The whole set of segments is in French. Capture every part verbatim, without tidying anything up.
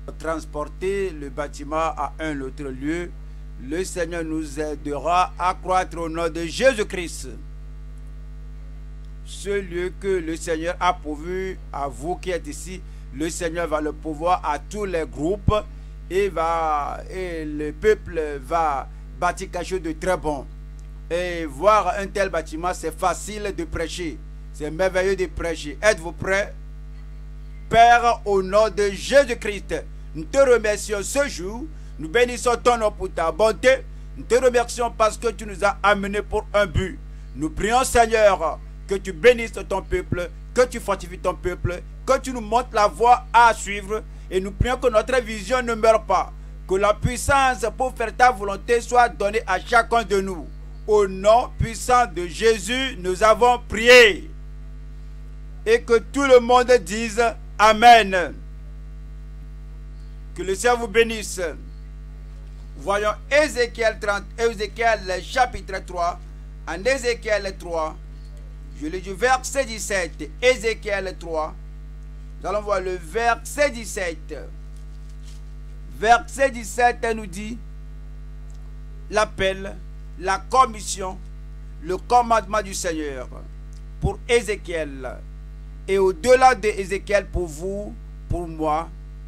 transporter le bâtiment à un autre lieu. Le Seigneur nous aidera à croître au nom de Jésus-Christ. Ce lieu que le Seigneur a pourvu à vous qui êtes ici, le Seigneur va le pourvoir à tous les groupes et, va, et le peuple va bâtir quelque chose de très bon. Et voir un tel bâtiment, c'est facile de prêcher. C'est merveilleux de prêcher. Êtes-vous prêts? Père, au nom de Jésus-Christ, nous te remercions ce jour. Nous bénissons ton nom pour ta bonté. Nous te remercions parce que tu nous as amenés pour un but. Nous prions, Seigneur, que tu bénisses ton peuple, que tu fortifies ton peuple, que tu nous montres la voie à suivre. Et nous prions que notre vision ne meure pas. Que la puissance pour faire ta volonté soit donnée à chacun de nous. Au nom puissant de Jésus, nous avons prié. Et que tout le monde dise Amen. Que le Seigneur vous bénisse. Voyons Ézéchiel trente, Ézéchiel chapitre trois. En Ézéchiel trois, je lis du verset dix-sept. Ézéchiel trois. Nous allons voir le verset dix-sept. Verset dix-sept nous dit l'appel, la commission, le commandement du Seigneur pour Ézéchiel. Et au-delà de Ézéchiel, pour vous, pour moi,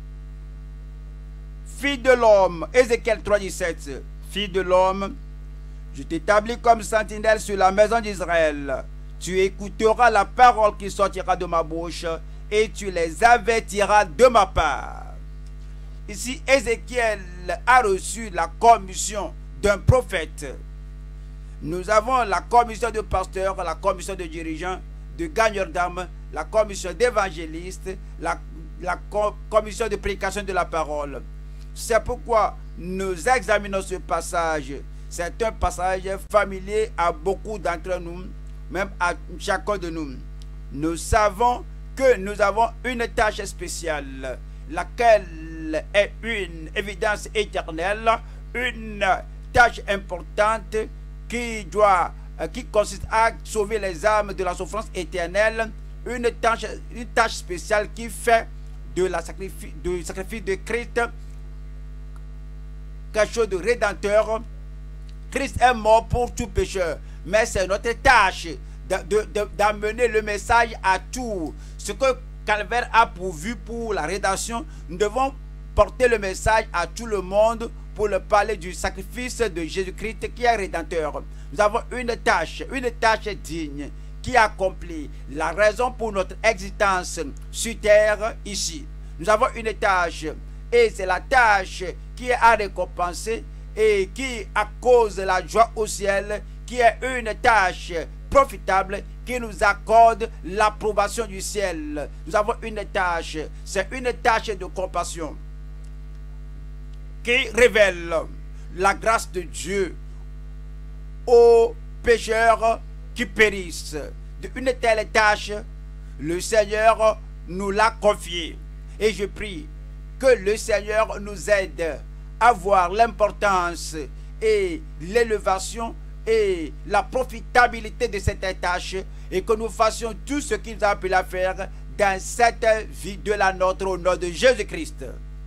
fille de l'homme, Ézéchiel trois, dix-sept, fille de l'homme, je t'établis comme sentinelle sur la maison d'Israël. Tu écouteras la parole qui sortira de ma bouche et tu les avertiras de ma part. Ici, Ézéchiel a reçu la commission d'un prophète. Nous avons la commission de pasteur, la commission de dirigeant, de gagneur d'âme, la commission d'évangéliste, la, la commission de prédication de la parole. C'est pourquoi nous examinons ce passage. C'est un passage familier à beaucoup d'entre nous, même à chacun de nous. Nous savons que nous avons une tâche spéciale, laquelle est une évidence éternelle, une tâche importante qui doit, qui consiste à sauver les âmes de la souffrance éternelle, une tâche, une tâche spéciale qui fait de la sacrifice, du sacrifice de Christ quelque chose de rédempteur. Christ est mort pour tout pécheur, mais c'est notre tâche d'amener le message à tous. Ce que Calvaire a pourvu pour la rédemption, nous devons porter le message à tout le monde pour leur parler du sacrifice de Jésus-Christ qui est rédempteur. Nous avons une tâche, une tâche digne qui accomplit la raison pour notre existence sur terre ici. Nous avons une tâche et c'est la tâche qui est à récompenser et qui, à cause de la joie au ciel, qui est une tâche profitable qui nous accorde l'approbation du ciel. Nous avons une tâche, c'est une tâche de compassion qui révèle la grâce de Dieu aux pécheurs qui périssent. Une telle tâche, le Seigneur nous l'a confiée. Et je prie que le Seigneur nous aide à voir l'importance et l'élévation et la profitabilité de cette tâche et que nous fassions tout ce qu'il nous a appelé à faire dans cette vie de la nôtre au nom de Jésus-Christ.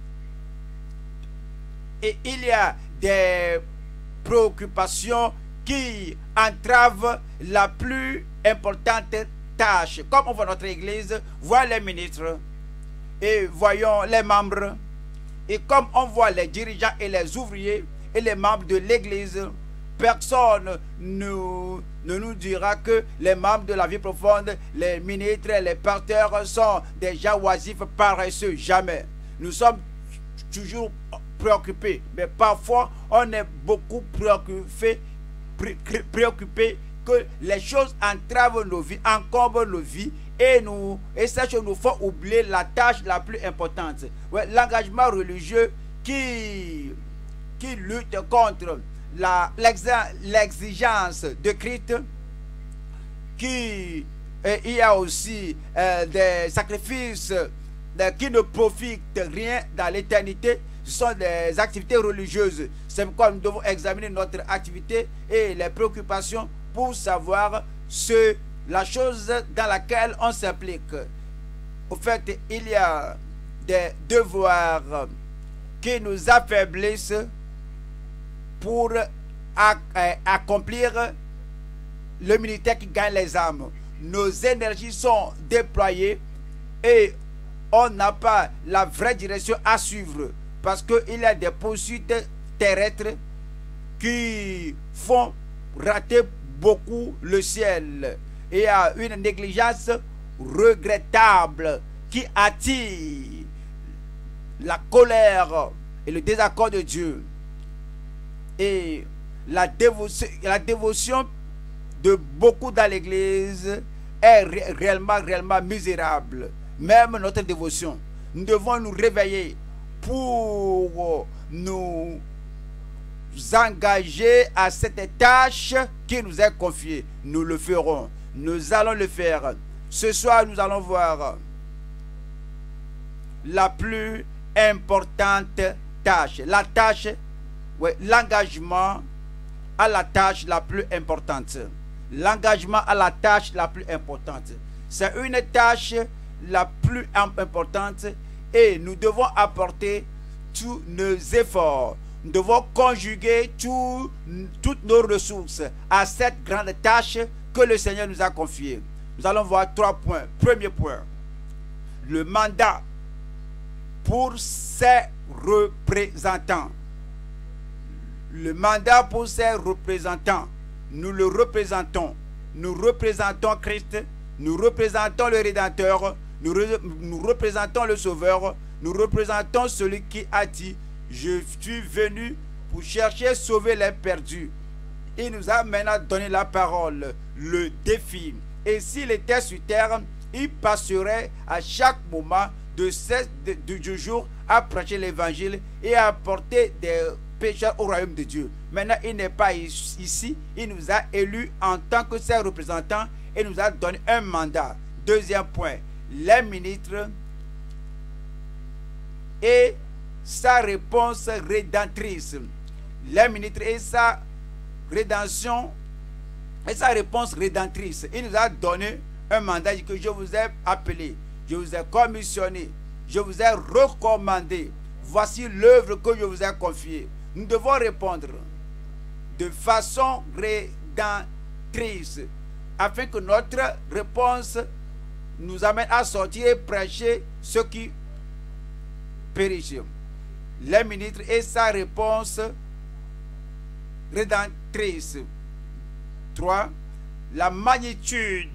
Et il y a des préoccupations qui entravent la plus importante tâche. Comme on voit notre église, voit les ministres et voyons les membres. Et comme on voit les dirigeants et les ouvriers et les membres de l'église, personne nous, ne nous dira que les membres de la vie profonde, les ministres, les pasteurs sont des gens oisifs, paresseux. Jamais. Nous sommes toujours préoccupés. Mais parfois, on est beaucoup préoccupés, pré préoccupés que les choses entravent nos vies, encombrent nos vies. Et, nous, et ces choses nous font oublier la tâche la plus importante. Ouais, l'engagement religieux qui, qui lutte contre l'exigence de Christ, qui, et il y a aussi euh, des sacrifices euh, qui ne profitent rien dans l'éternité. Ce sont des activités religieuses. C'est pourquoi nous devons examiner notre activité et les préoccupations pour savoir ce la chose dans laquelle on s'implique. Au fait, il y a des devoirs qui nous affaiblissent pour accomplir le militaire qui gagne les âmes. Nos énergies sont déployées et on n'a pas la vraie direction à suivre parce qu'il y a des poursuites terrestres qui font rater beaucoup le ciel. Et il y a une négligence regrettable qui attire la colère et le désaccord de Dieu. Et la dévotion, la dévotion de beaucoup dans l'église est ré réellement, réellement misérable. Même notre dévotion. Nous devons nous réveiller pour nous engager à cette tâche qui nous est confiée. Nous le ferons. Nous allons le faire. Ce soir, nous allons voir la plus importante tâche. La tâche, oui, l'engagement à la tâche la plus importante. L'engagement à la tâche la plus importante. C'est une tâche la plus importante et nous devons apporter tous nos efforts. Nous devons conjuguer tout, toutes nos ressources à cette grande tâche que le Seigneur nous a confiée. Nous allons voir trois points. Premier point, le mandat pour ses représentants. Le mandat pour ses représentants. Nous le représentons. Nous représentons Christ. Nous représentons le Rédempteur. Nous, re, nous représentons le Sauveur. Nous représentons celui qui a dit: je suis venu pour chercher à sauver les perdus. Il nous a maintenant donné la parole, le défi. Et s'il était sur terre, il passerait à chaque moment de ce, de, de, du jour à prêcher l'évangile et à apporter des pécheurs au royaume de Dieu. Maintenant, il n'est pas ici. Il nous a élus en tant que ses représentants et nous a donné un mandat. Deuxième point, les ministres et sa réponse rédemptrice. Les ministres et sa rédemption et sa réponse rédemptrice. Il nous a donné un mandat que je vous ai appelé, je vous ai commissionné, je vous ai recommandé. Voici l'œuvre que je vous ai confiée. Nous devons répondre de façon rédemptrice afin que notre réponse nous amène à sortir et prêcher ceux qui périssent. Les ministres et sa réponse rédemptrice. trois. La magnitude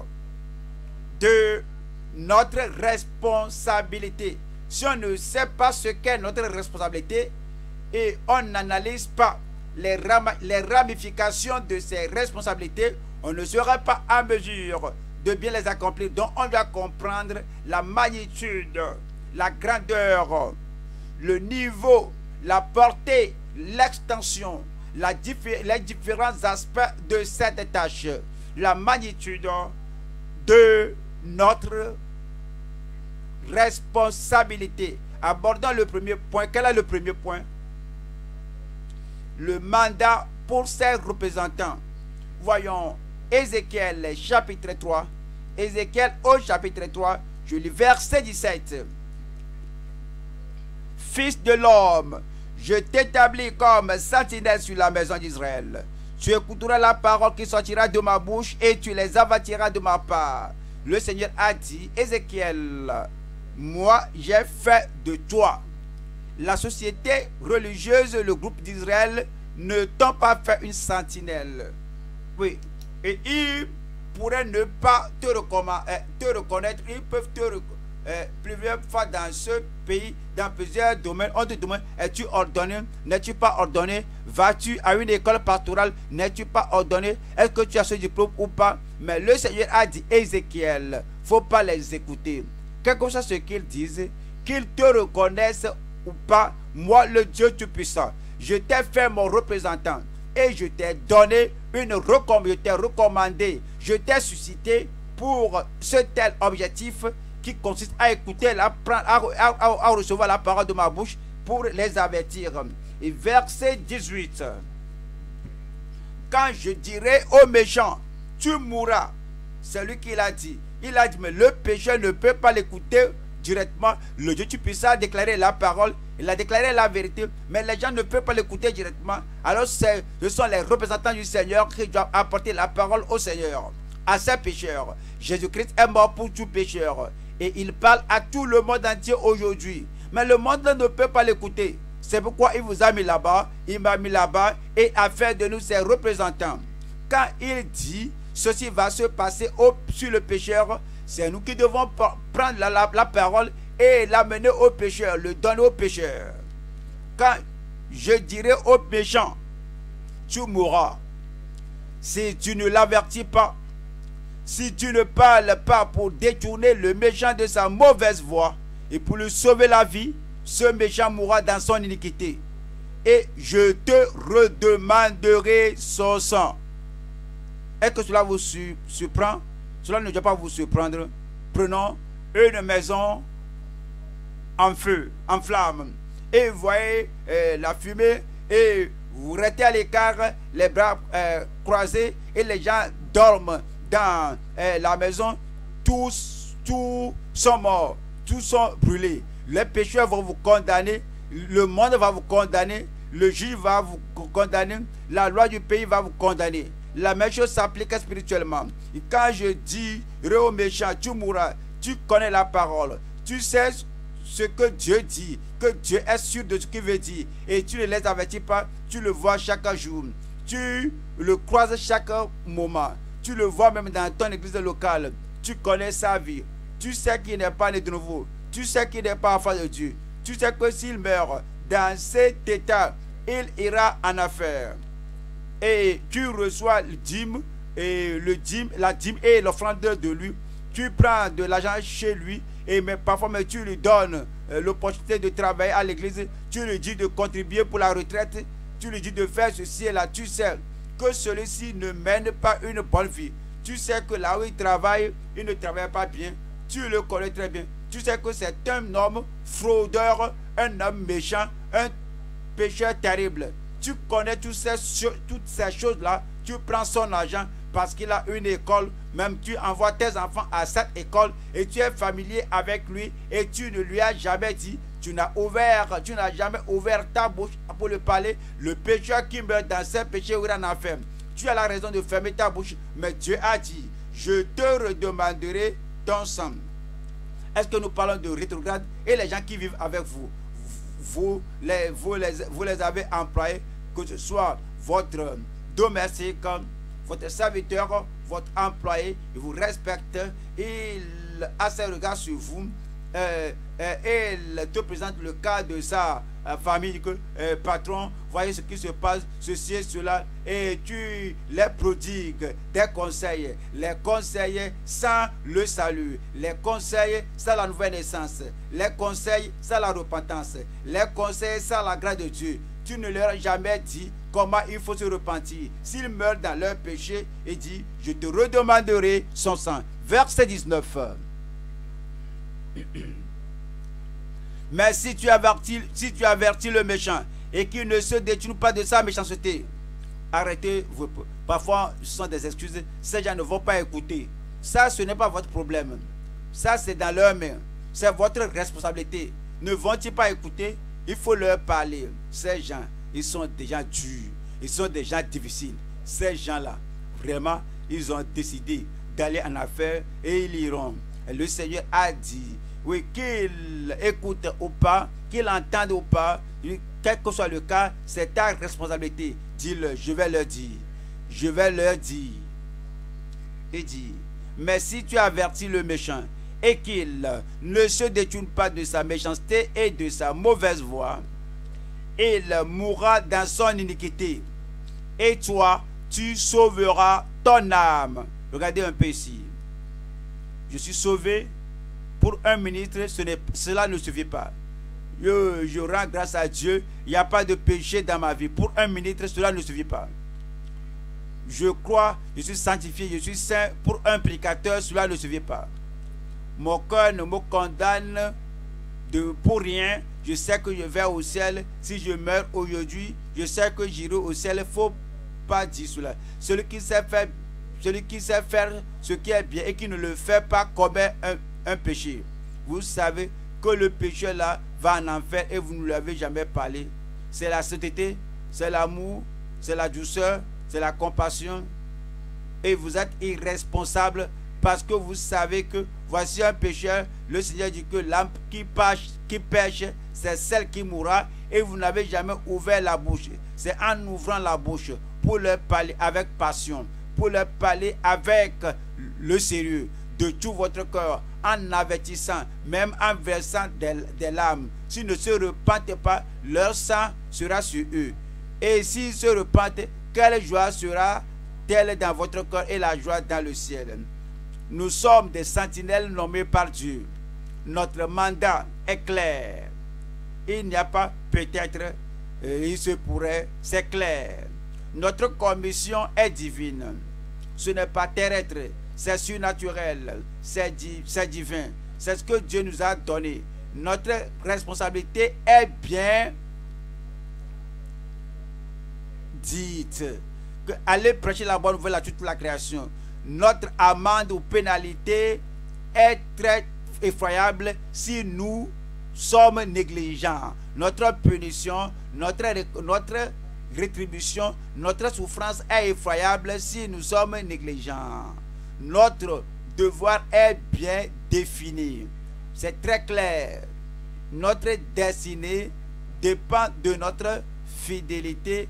de notre responsabilité. Si on ne sait pas ce qu'est notre responsabilité et on n'analyse pas les, ram les ramifications de ces responsabilités, on ne sera pas en mesure de bien les accomplir. Donc on doit comprendre la magnitude, la grandeur, le niveau, la portée, l'extension, la diffé les différents aspects de cette tâche, la magnitude de notre responsabilité. Abordons le premier point. Quel est le premier point? Le mandat pour ses représentants. Voyons Ézéchiel chapitre trois. Ézéchiel au chapitre trois, je lis verset dix-sept. Fils de l'homme, je t'établis comme sentinelle sur la maison d'Israël. Tu écouteras la parole qui sortira de ma bouche et tu les avertiras de ma part. Le Seigneur a dit: Ézéchiel, moi j'ai fait de toi. La société religieuse, le groupe d'Israël ne t'ont pas fait une sentinelle. Oui, et ils pourraient ne pas te, te reconnaître, ils peuvent te reconnaître. Euh, plusieurs fois dans ce pays, dans plusieurs domaines, on te demande: es-tu ordonné? N'es-tu pas ordonné? Vas-tu à une école pastorale? N'es-tu pas ordonné? Est-ce que tu as ce diplôme ou pas? Mais le Seigneur a dit: Ézéchiel, faut pas les écouter. Quel que soit ce qu'ils disent, qu'ils te reconnaissent ou pas, moi le Dieu Tout-Puissant, je t'ai fait mon représentant et je t'ai donné une recommandation, je t'ai recommandé, je t'ai suscité pour ce tel objectif qui consiste à écouter, la, à, à, à recevoir la parole de ma bouche pour les avertir. Et verset dix-huit. Quand je dirai aux méchants: tu mourras, c'est lui qui l'a dit. Il a dit: mais le pécheur ne peut pas l'écouter directement le Dieu Tout-Puissant a déclaré la parole, il a déclaré la vérité, mais les gens ne peuvent pas l'écouter directement. Alors ce sont les représentants du Seigneur qui doivent apporter la parole au Seigneur, à ses pécheurs. Jésus-Christ est mort pour tout pécheur et il parle à tout le monde entier aujourd'hui. Mais le monde ne peut pas l'écouter. C'est pourquoi il vous a mis là-bas, il m'a mis là-bas et a fait de nous ses représentants. Quand il dit ceci va se passer au, sur le pécheur, c'est nous qui devons prendre la, la, la parole et l'amener au pécheur, le donner au pécheur. Quand je dirai au péchant, tu mourras, si tu ne l'avertis pas, si tu ne parles pas pour détourner le méchant de sa mauvaise voie et pour lui sauver la vie, ce méchant mourra dans son iniquité. Et je te redemanderai son sang. Est-ce que cela vous surprend? Cela ne doit pas vous surprendre. Prenons une maison en feu, en flamme, et vous voyez euh, la fumée, et vous restez à l'écart, les bras euh, croisés, et les gens dorment dans euh, la maison. Tous, tous sont morts, tous sont brûlés. Les pécheurs vont vous condamner, le monde va vous condamner, le juge va vous condamner, la loi du pays va vous condamner. La même chose s'applique spirituellement. Et quand je dis au méchant, tu mourras, tu connais la parole, tu sais ce que Dieu dit, que Dieu est sûr de ce qu'il veut dire, et tu ne les avertis pas, tu le vois chaque jour, tu le croises chaque moment, tu le vois même dans ton église locale, tu connais sa vie, tu sais qu'il n'est pas né de nouveau, tu sais qu'il n'est pas enfant de Dieu, tu sais que s'il meurt dans cet état, il ira en affaire. Et tu reçois le dîme, et le dîme, la dîme et l'offrande de lui. Tu prends de l'argent chez lui, et mais parfois mais tu lui donnes euh, l'opportunité de travailler à l'église. Tu lui dis de contribuer pour la retraite. Tu lui dis de faire ceci et là. Tu sais que celui-ci ne mène pas une bonne vie. Tu sais que là où il travaille, il ne travaille pas bien. Tu le connais très bien. Tu sais que c'est un homme fraudeur, un homme méchant, un pécheur terrible. Tu connais toutes ces, toutes ces choses-là. Tu prends son argent parce qu'il a une école. Même tu envoies tes enfants à cette école et tu es familier avec lui et tu ne lui as jamais dit. Tu n'as ouvert, tu n'as jamais ouvert ta bouche pour le parler. Le pécheur qui meurt dans ses péchés ou en enfer. Tu as la raison de fermer ta bouche. Mais Dieu a dit, je te redemanderai ton sang. Est-ce que nous parlons de rétrograde et les gens qui vivent avec vous? Vous les, vous, les, vous les avez employés, que ce soit votre domestique, votre serviteur, votre employé, il vous respecte, il a ses regards sur vous, euh, euh, il te présente le cas de sa euh, famille, que, euh, patron, voyez ce qui se passe, ceci et cela, et tu les prodigues des conseils, les conseils sans le salut, les conseils sans la nouvelle naissance, les conseils sans la repentance, les conseils sans la grâce de Dieu. Tu ne leur as jamais dit comment il faut se repentir. S'ils meurent dans leur péché, il dit, je te redemanderai son sang. Verset dix-neuf. Mais si tu avertis, si tu avertis le méchant et qu'il ne se détourne pas de sa méchanceté, arrêtez. Vous, parfois, ce sont des excuses. Ces gens ne vont pas écouter. Ça, ce n'est pas votre problème. Ça, c'est dans leurs mains. C'est votre responsabilité. Ne vont-ils pas écouter? Il faut leur parler. Ces gens, ils sont des gens durs. Ils sont des gens difficiles. Ces gens-là, vraiment, ils ont décidé d'aller en affaires et ils iront. Et le Seigneur a dit, oui, qu'ils écoutent ou pas, qu'ils entendent ou pas, quel que soit le cas, c'est ta responsabilité. Dis-le, je vais leur dire. Je vais leur dire. Il dit, mais si tu avertis le méchant et qu'il ne se détourne pas de sa méchanceté et de sa mauvaise voie, il mourra dans son iniquité. Et toi, tu sauveras ton âme. Regardez un peu ici. Je suis sauvé pour un ministre, ce cela ne suffit pas. Je, je rends grâce à Dieu, il n'y a pas de péché dans ma vie. Pour un ministre, cela ne suffit pas. Je crois, je suis sanctifié, je suis saint. Pour un prédicateur, cela ne suffit pas. Mon cœur ne me condamne de, pour rien. Je sais que je vais au ciel. Si je meurs aujourd'hui, je sais que j'irai au ciel. Il ne faut pas dire cela. Celui qui sait faire, celui qui sait faire ce qui est bien et qui ne le fait pas commet un, un péché. vous savez que le pécheur là va en enfer et vous ne lui avez jamais parlé. C'est la sainteté, c'est l'amour, c'est la douceur, c'est la compassion. Et vous êtes irresponsable parce que vous savez que voici un pécheur. Le Seigneur dit que l'âme qui pêche, qui pêche, c'est celle qui mourra. Et vous n'avez jamais ouvert la bouche. C'est en ouvrant la bouche pour leur parler avec passion, pour leur parler avec le sérieux de tout votre cœur, en avertissant, même en versant des, des larmes. S'ils ne se repentent pas, leur sang sera sur eux. Et s'ils se repentent, quelle joie sera-t-elle dans votre cœur et la joie dans le ciel? Nous sommes des sentinelles nommées par Dieu. Notre mandat est clair. Il n'y a pas peut-être, euh, il se pourrait, c'est clair. Notre commission est divine. Ce n'est pas terrestre, c'est surnaturel, c'est di, c'est divin. C'est ce que Dieu nous a donné. Notre responsabilité est bien dite. Que aller prêcher la bonne nouvelle à toute la création. Notre amende ou pénalité est très effroyable si nous sommes négligents. Notre punition, notre, notre rétribution, notre souffrance est effroyable si nous sommes négligents. Notre devoir est bien défini. C'est très clair. Notre destinée dépend de notre fidélité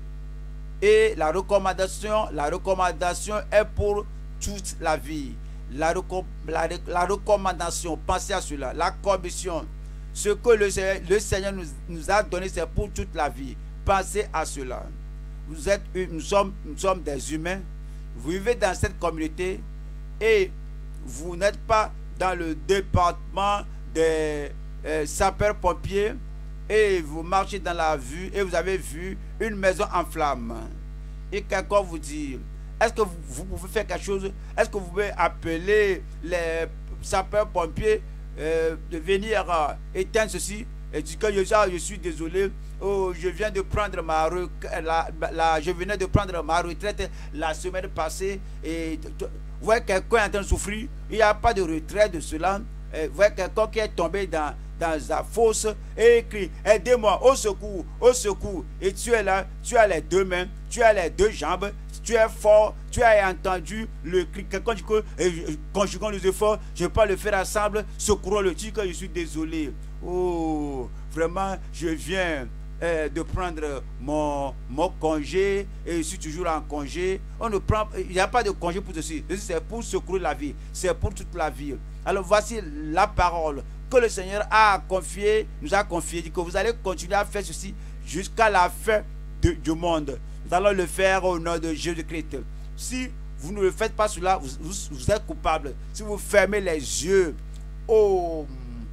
et la recommandation, la recommandation est pour toute la vie. La, la, la recommandation, pensez à cela, la commission, ce que le, le Seigneur nous, nous a donné, c'est pour toute la vie. Pensez à cela. Vous êtes, nous, sommes, nous sommes des humains. Vous vivez dans cette communauté et vous n'êtes pas dans le département des euh, sapeurs-pompiers et vous marchez dans la vue et vous avez vu une maison en flammes. Et quelqu'un vous dit, est-ce que vous, vous pouvez faire quelque chose? Est-ce que vous pouvez appeler les sapeurs-pompiers euh, de venir euh, éteindre ceci? Et dit que je, je suis désolé, oh, je viens de prendre ma, la, la, je venais de prendre ma retraite la semaine passée et vous voyez quelqu'un est en train de souffrir, il n'y a pas de retrait de cela. Vous voyez quelqu'un qui est tombé dans, dans la fosse et écrit, aidez-moi, au secours, au secours. Et tu es là, tu as les deux mains, tu as les deux jambes, tu es fort, tu as entendu le cri. Quelqu'un dit que, conjuguons les efforts, je ne vais pas le faire ensemble, secourons le tir que je suis désolé. Oh, vraiment, je viens euh, de prendre mon, mon congé et je suis toujours en congé. On ne prend, il n'y a pas de congé pour ceci. C'est pour secourir la vie, c'est pour toute la vie. Alors voici la parole que le Seigneur a confiée, nous a confiée, dit que vous allez continuer à faire ceci jusqu'à la fin de, du monde. Nous allons le faire au nom de Jésus-Christ. Si vous ne le faites pas cela, vous, vous, vous êtes coupable. Si vous fermez les yeux au,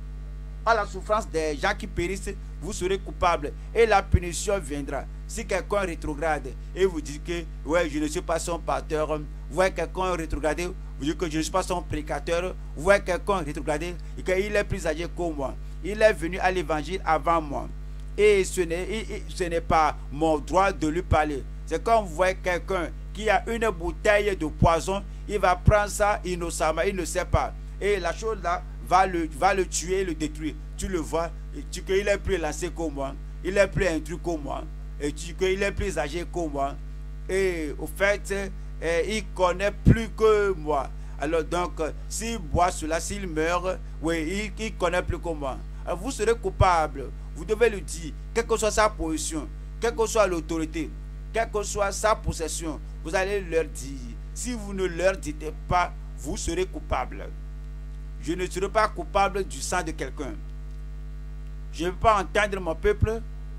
à la souffrance des gens qui périssent, vous serez coupable et la punition viendra. Si quelqu'un rétrograde et vous dit que ouais, je ne suis pas son pasteur, vous voyez quelqu'un rétrogradé, vous dites que je ne suis pas son prédicateur, vous voyez quelqu'un rétrogradé et qu'il est plus âgé que moi. Il est venu à l'évangile avant moi. Et ce n'est pas mon droit de lui parler. C'est quand vous voyez quelqu'un qui a une bouteille de poison, il va prendre ça innocemment, il ne sait pas. Et la chose là va le, va le tuer, le détruire. Tu le vois, et tu qu'il est plus lancé que moi, il est plus intrus que moi, et tu qu'il est plus âgé que moi. Et au fait, eh, il connaît plus que moi. Alors donc, s'il boit cela, s'il meurt, oui, il, il connaît plus que moi. Alors vous serez coupable. Vous devez le dire, quelle que soit sa position, quelle que soit l'autorité, quelle que soit sa possession, vous allez leur dire. Si vous ne leur dites pas, vous serez coupable. Je ne serai pas coupable du sang de quelqu'un. Je ne veux pas entendre mon peuple.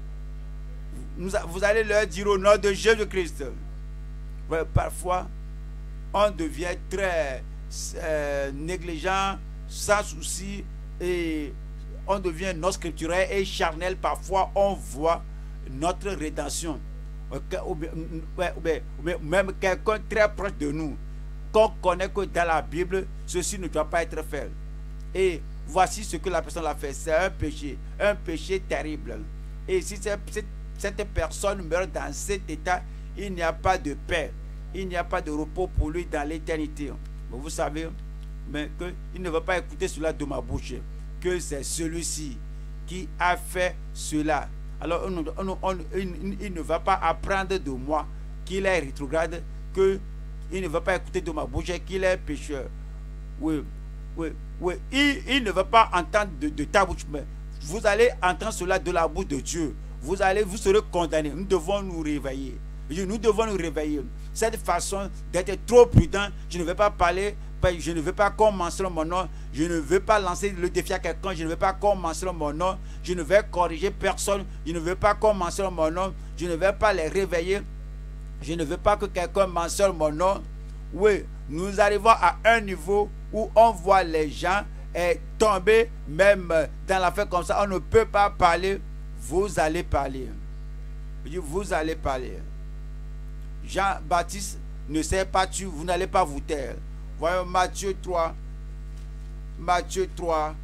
Vous allez leur dire au nom de Jésus-Christ. Parfois, on devient très euh, négligent, sans souci, et on devient non scripturaire et charnel. Parfois, on voit notre rédemption. Ou même quelqu'un très proche de nous, qu'on connaît que dans la Bible, ceci ne doit pas être fait. Et voici ce que la personne a fait. C'est un péché, un péché terrible. Et si cette, cette personne meurt dans cet état, il n'y a pas de paix. Il n'y a pas de repos pour lui dans l'éternité. Vous savez, mais que il ne va pas écouter cela de ma bouche. que c'est celui-ci qui a fait cela. Alors on, on, on, il, il ne va pas apprendre de moi qu'il est rétrograde, qu'il ne va pas écouter de ma bouche qu'il est pécheur. Oui, oui, oui. Il, il ne va pas entendre de, de ta bouche, mais vous allez entendre cela de la bouche de Dieu. Vous allez, vous serez condamnés. Nous devons nous réveiller. Nous devons nous réveiller. Cette façon d'être trop prudent, je ne vais pas parler, je ne veux pas qu'on mentionne mon nom, je ne veux pas lancer le défi à quelqu'un, je ne veux pas qu'on mentionne mon nom, je ne vais corriger personne, je ne veux pas qu'on mentionne mon nom, je ne vais pas les réveiller, je ne veux pas que quelqu'un mentionne mon nom. Oui, nous arrivons à un niveau où on voit les gens eh, tomber, même dans l'affaire comme ça, on ne peut pas parler, vous allez parler. Je dis, vous allez parler. Jean-Baptiste ne s'est pas tué, vous n'allez pas vous taire. Voyons Matthieu trois. Matthieu trois.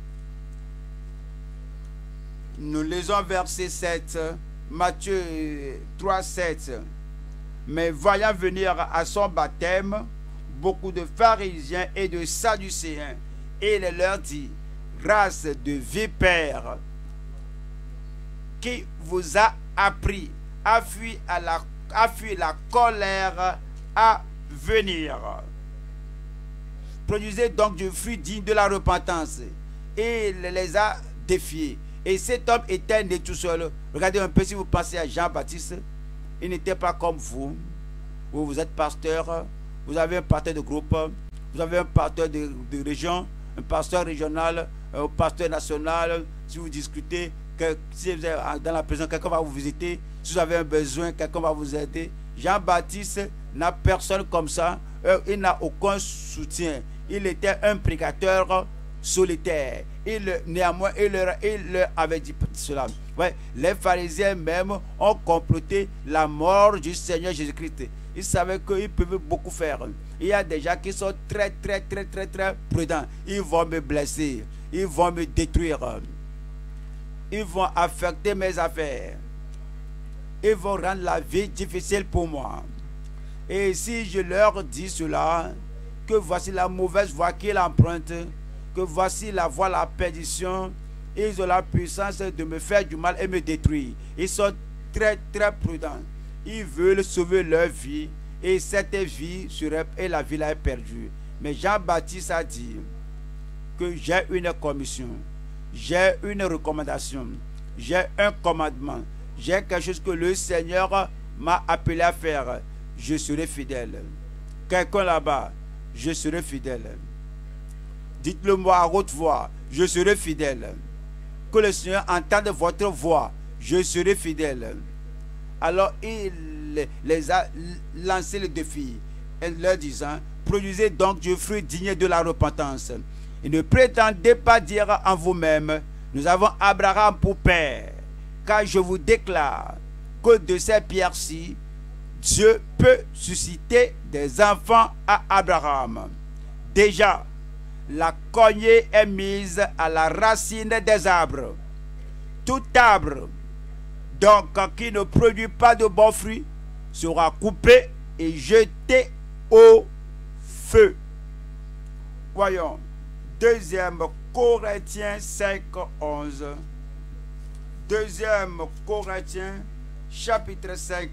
Nous lisons verset sept. Matthieu trois, sept. Mais voyant venir à son baptême beaucoup de pharisiens et de sadducéens, il leur dit, race de vipères, qui vous a appris à fuir à la à fuir la colère à venir. Produisez donc du fruit digne de la repentance. Et il les a défiés. Et cet homme était né tout seul. Regardez un peu, si vous pensez à Jean-Baptiste, il n'était pas comme vous. Vous, vous êtes pasteur, vous avez un pasteur de groupe, vous avez un pasteur de, de région, un pasteur régional, un pasteur national. Si vous discutez, que, si vous êtes dans la prison, quelqu'un va vous visiter. Si vous avez un besoin, quelqu'un va vous aider. Jean-Baptiste n'a personne comme ça. Euh, il n'a aucun soutien. Il était un prédicateur solitaire. Il, néanmoins, il leur, il leur avait dit cela. Ouais, les pharisiens même ont comploté la mort du Seigneur Jésus-Christ. Ils savaient qu'ils peuvent beaucoup faire. Il y a des gens qui sont très, très, très, très, très prudents. Ils vont me blesser. Ils vont me détruire. Ils vont affecter mes affaires. Ils vont rendre la vie difficile pour moi. Et si je leur dis cela, que voici la mauvaise voie qu'ils empruntent, que voici la voie de la perdition, ils ont la puissance de me faire du mal et me détruire. Ils sont très très prudents. Ils veulent sauver leur vie et cette vie serait, et la vie là est perdue. Mais Jean-Baptiste a dit que j'ai une commission, j'ai une recommandation, j'ai un commandement, j'ai quelque chose que le Seigneur m'a appelé à faire. Je serai fidèle. Quelqu'un là-bas, je serai fidèle. Dites-le moi à haute voix, je serai fidèle. Que le Seigneur entende votre voix, je serai fidèle. Alors il les a lancé le défi en leur disant, produisez donc du fruit digne de la repentance. Et ne prétendez pas dire en vous-même, nous avons Abraham pour père, car je vous déclare que de ces pierres-ci, Dieu peut susciter des enfants à Abraham. Déjà, la cognée est mise à la racine des arbres. Tout arbre, donc, qui ne produit pas de bons fruits, sera coupé et jeté au feu. Voyons, deuxième Corinthiens cinq, onze. deuxième Corinthiens, chapitre cinq,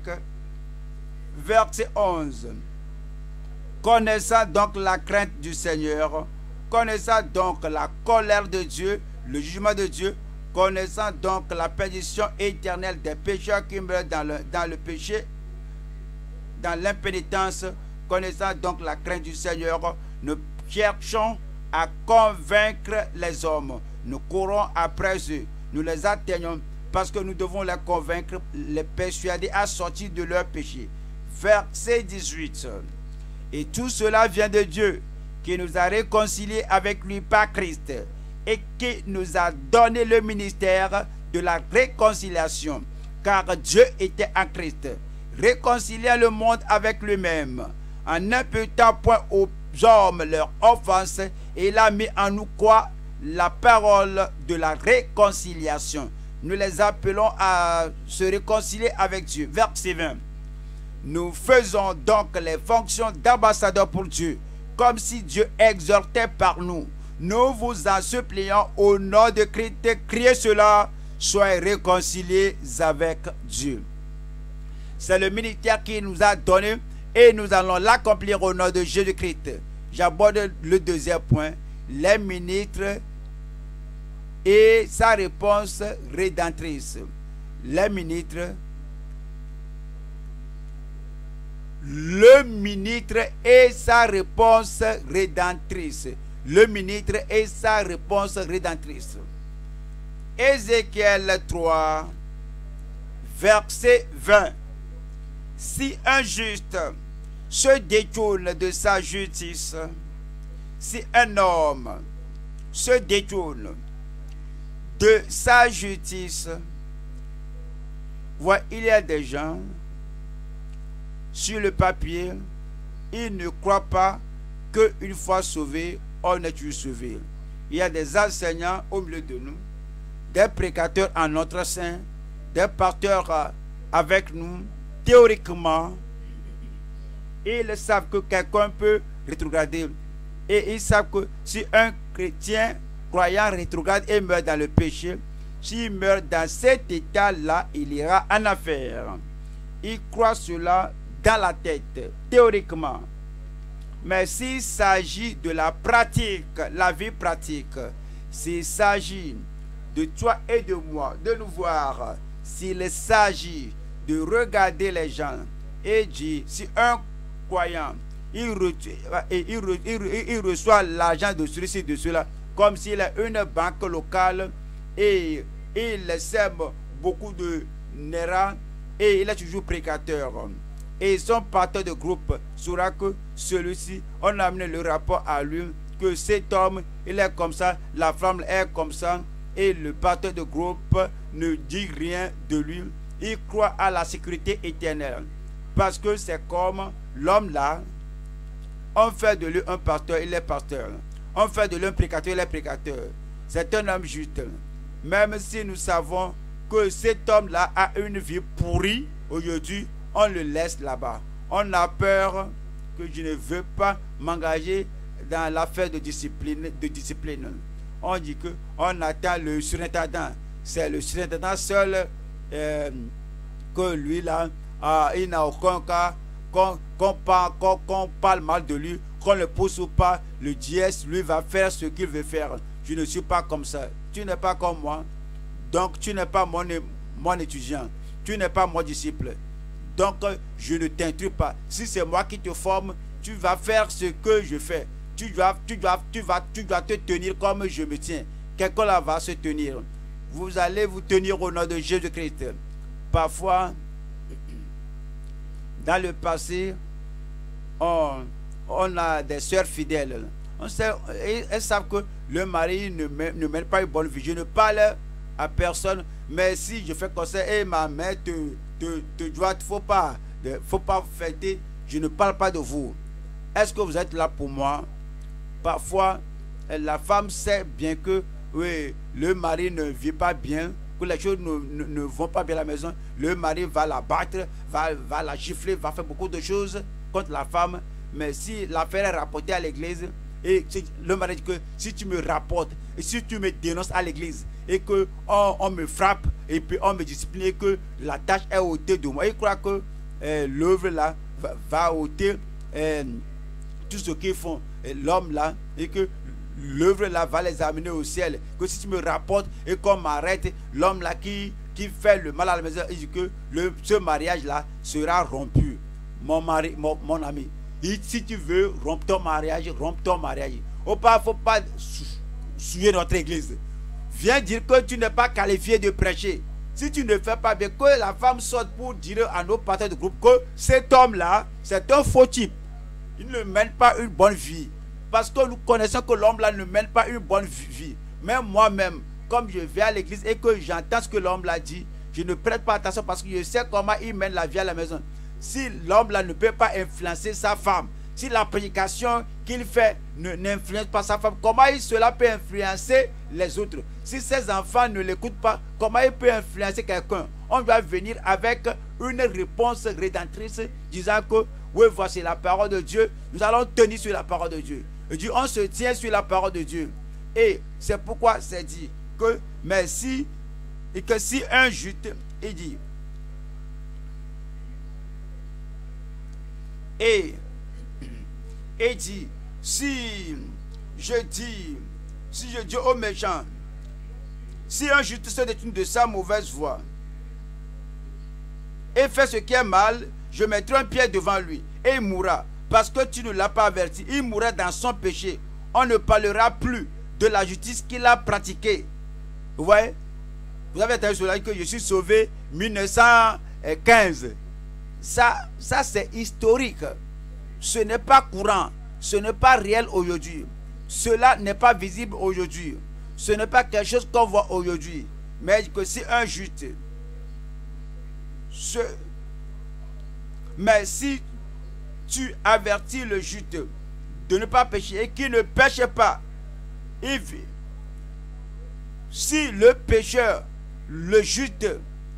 verset onze. Connaissant donc la crainte du Seigneur, connaissant donc la colère de Dieu, le jugement de Dieu, connaissant donc la perdition éternelle des pécheurs qui meurent dans le, dans le péché, dans l'impénitence, connaissant donc la crainte du Seigneur, nous cherchons à convaincre les hommes. Nous courons après eux, nous les atteignons parce que nous devons les convaincre, les persuader à sortir de leur péché. Verset dix-huit. Et tout cela vient de Dieu, qui nous a réconciliés avec lui par Christ, et qui nous a donné le ministère de la réconciliation, car Dieu était en Christ, réconciliant le monde avec lui-même, en n'imputant point aux hommes leur offense, et il a mis en nous quoi? La parole de la réconciliation. Nous les appelons à se réconcilier avec Dieu. Verset vingt. Nous faisons donc les fonctions d'ambassadeurs pour Dieu, comme si Dieu exhortait par nous. nous vous en supplions au nom de Christ, criez cela, soyez réconciliés avec Dieu. C'est le ministère qu'il nous a donné et nous allons l'accomplir au nom de Jésus-Christ. J'aborde le deuxième point, les ministres et sa réponse rédemptrice. Les ministres, le ministre et sa réponse rédemptrice. Le ministre et sa réponse rédemptrice. Ézéchiel trois, verset vingt. Si un juste se détourne de sa justice, si un homme se détourne de sa justice, voilà, il y a des gens sur le papier, ils ne croient pas qu'une fois sauvé, on est toujours sauvé. Il y a des enseignants au milieu de nous, des prédicateurs en notre sein, des pasteurs avec nous, théoriquement, ils savent que quelqu'un peut rétrograder. Et ils savent que si un chrétien croyant rétrograde et meurt dans le péché, s'il meurt dans cet état-là, il ira en enfer. Ils croient cela dans la tête, théoriquement. Mais s'il s'agit de la pratique, la vie pratique, s'il s'agit de toi et de moi, de nous voir, s'il s'agit de regarder les gens et dire, si un croyant, il, re, il, il, il, il reçoit l'argent de celui-ci, de cela, comme s'il a une banque locale et il sème beaucoup de nera et il est toujours prédicateur. Et son partenaire de groupe saura que celui-ci, on a amené le rapport à lui, que cet homme, il est comme ça, la femme est comme ça, et le partenaire de groupe ne dit rien de lui. Il croit à la sécurité éternelle. Parce que c'est comme l'homme là, on fait de lui un pasteur, il est pasteur. On fait de lui un prédicateur, il est prédicateur. C'est un homme juste. Même si nous savons que cet homme là a une vie pourrie, aujourd'hui, on le laisse là-bas. On a peur que je ne veux pas m'engager dans l'affaire de discipline, de discipline. On dit que on attend le surintendant. C'est le surintendant seul euh, que lui là, euh, il n'a aucun cas qu'on qu'on parle, qu'on, qu'on parle mal de lui, qu'on le pousse ou pas. Le dièse, lui, va faire ce qu'il veut faire. Je ne suis pas comme ça. Tu n'es pas comme moi. Donc tu n'es pas mon, mon étudiant. Tu n'es pas mon disciple. Donc, je ne t'instruis pas. Si c'est moi qui te forme, tu vas faire ce que je fais. Tu dois, tu dois, tu vas, tu dois te tenir comme je me tiens. Quelqu'un là va se tenir. Vous allez vous tenir au nom de Jésus-Christ. Parfois, dans le passé, on, on a des sœurs fidèles. On sait, elles savent que le mari ne mène, ne mène pas une bonne vie. Je ne parle à personne, mais si je fais conseil, et ma mère te... Te, te doit, faut pas, de, faut pas fêter. Je ne parle pas de vous. Est-ce que vous êtes là pour moi? Parfois, la femme sait bien que oui, le mari ne vit pas bien, que les choses ne, ne, ne vont pas bien à la maison. Le mari va la battre, va, va la gifler, va faire beaucoup de choses contre la femme. Mais si l'affaire est rapportée à l'église, et le mari dit que si tu me rapportes, et si tu me dénonces à l'église, et que on, on me frappe, et puis on me discipline, et que la tâche est ôtée de moi, il croit que euh, l'œuvre là va, va ôter euh, tout ce qu'ils font, l'homme là, et que l'œuvre là va les amener au ciel. Que si tu me rapportes et qu'on m'arrête, l'homme là qui, qui fait le mal à la maison, il dit que le, ce mariage là sera rompu. Mon mari, mon, mon ami, il, si tu veux rompre ton mariage, rompe ton mariage. Il ne faut pas souiller notre église. Viens dire que tu n'es pas qualifié de prêcher. Si tu ne fais pas bien, que la femme sorte pour dire à nos partenaires de groupe que cet homme-là, c'est un faux type. Il ne mène pas une bonne vie. Parce que nous connaissons que l'homme-là ne mène pas une bonne vie. Même moi-même, comme je vais à l'église et que j'entends ce que l'homme-là dit, je ne prête pas attention parce que je sais comment il mène la vie à la maison. Si l'homme-là ne peut pas influencer sa femme, si la prédication qu'il fait n'influence pas sa femme, comment il, cela peut influencer les autres? Si ses enfants ne l'écoutent pas, comment il peut influencer quelqu'un? On doit venir avec une réponse rédemptrice disant que oui, voici la parole de Dieu. Nous allons tenir sur la parole de Dieu. Et Dieu, on se tient sur la parole de Dieu. Et c'est pourquoi c'est dit que, mais si, et que si un juste, il dit, et, et dit, si je dis, si je dis aux méchants, si un juste se détourne de sa mauvaise voie et fait ce qui est mal, je mettrai un pied devant lui et il mourra. Parce que tu ne l'as pas averti, il mourra dans son péché. On ne parlera plus de la justice qu'il a pratiquée. Vous voyez? Vous avez entendu cela que je suis sauvé mille neuf cent quinze. Ça, ça c'est historique. Ce n'est pas courant. Ce n'est pas réel aujourd'hui. Cela n'est pas visible aujourd'hui. Ce n'est pas quelque chose qu'on voit aujourd'hui. Mais que si un juste, ce, mais si tu avertis le juste de ne pas pécher et qu'il ne pêche pas, il vit. Si le pécheur, le juste,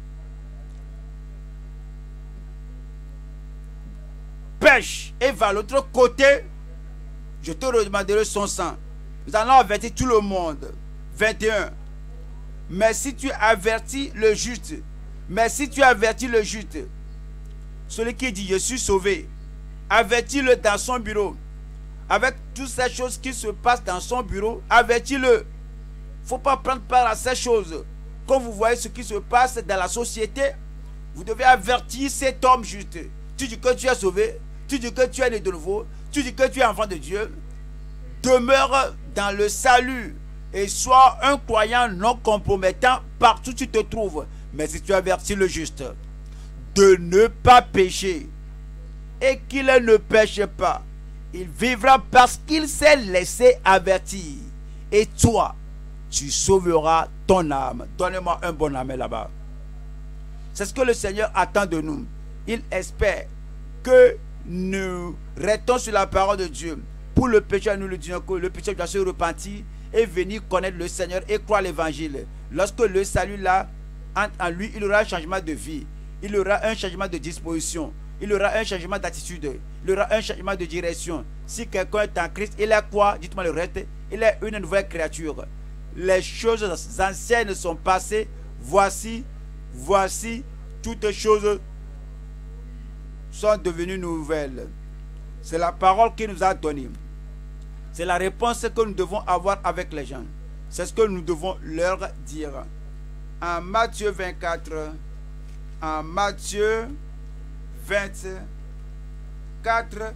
pêche et va à l'autre côté, je te redemanderai son sang. Nous allons avertir tout le monde. vingt et un. Mais si tu avertis le juste, mais si tu avertis le juste, celui qui dit je suis sauvé, avertis-le dans son bureau. Avec toutes ces choses qui se passent dans son bureau, avertis-le. Il ne faut pas prendre part à ces choses. Quand vous voyez ce qui se passe dans la société, vous devez avertir cet homme juste. Tu dis que tu es sauvé, tu dis que tu es né de nouveau, tu dis que tu es enfant de Dieu. Demeure dans le salut et sois un croyant non compromettant partout où tu te trouves. Mais si tu avertis le juste de ne pas pécher et qu'il ne pêche pas, il vivra parce qu'il s'est laissé avertir. Et toi, tu sauveras ton âme. Donnez-moi un bon amen là-bas. C'est ce que le Seigneur attend de nous. Il espère que nous restons sur la parole de Dieu. Pour le pécheur, nous le disons que le pécheur doit se repentir et venir connaître le Seigneur et croire l'évangile. Lorsque le salut là entre en lui, il aura un changement de vie. Il aura un changement de disposition. Il aura un changement d'attitude. Il aura un changement de direction. Si quelqu'un est en Christ, il est quoi? Dites-moi le reste. Il est une nouvelle créature. Les choses anciennes sont passées. Voici, voici, toutes choses sont devenues nouvelles. C'est la parole qu'il nous a donnée. C'est la réponse que nous devons avoir avec les gens. C'est ce que nous devons leur dire. En Matthieu vingt-quatre, en Matthieu vingt-quatre,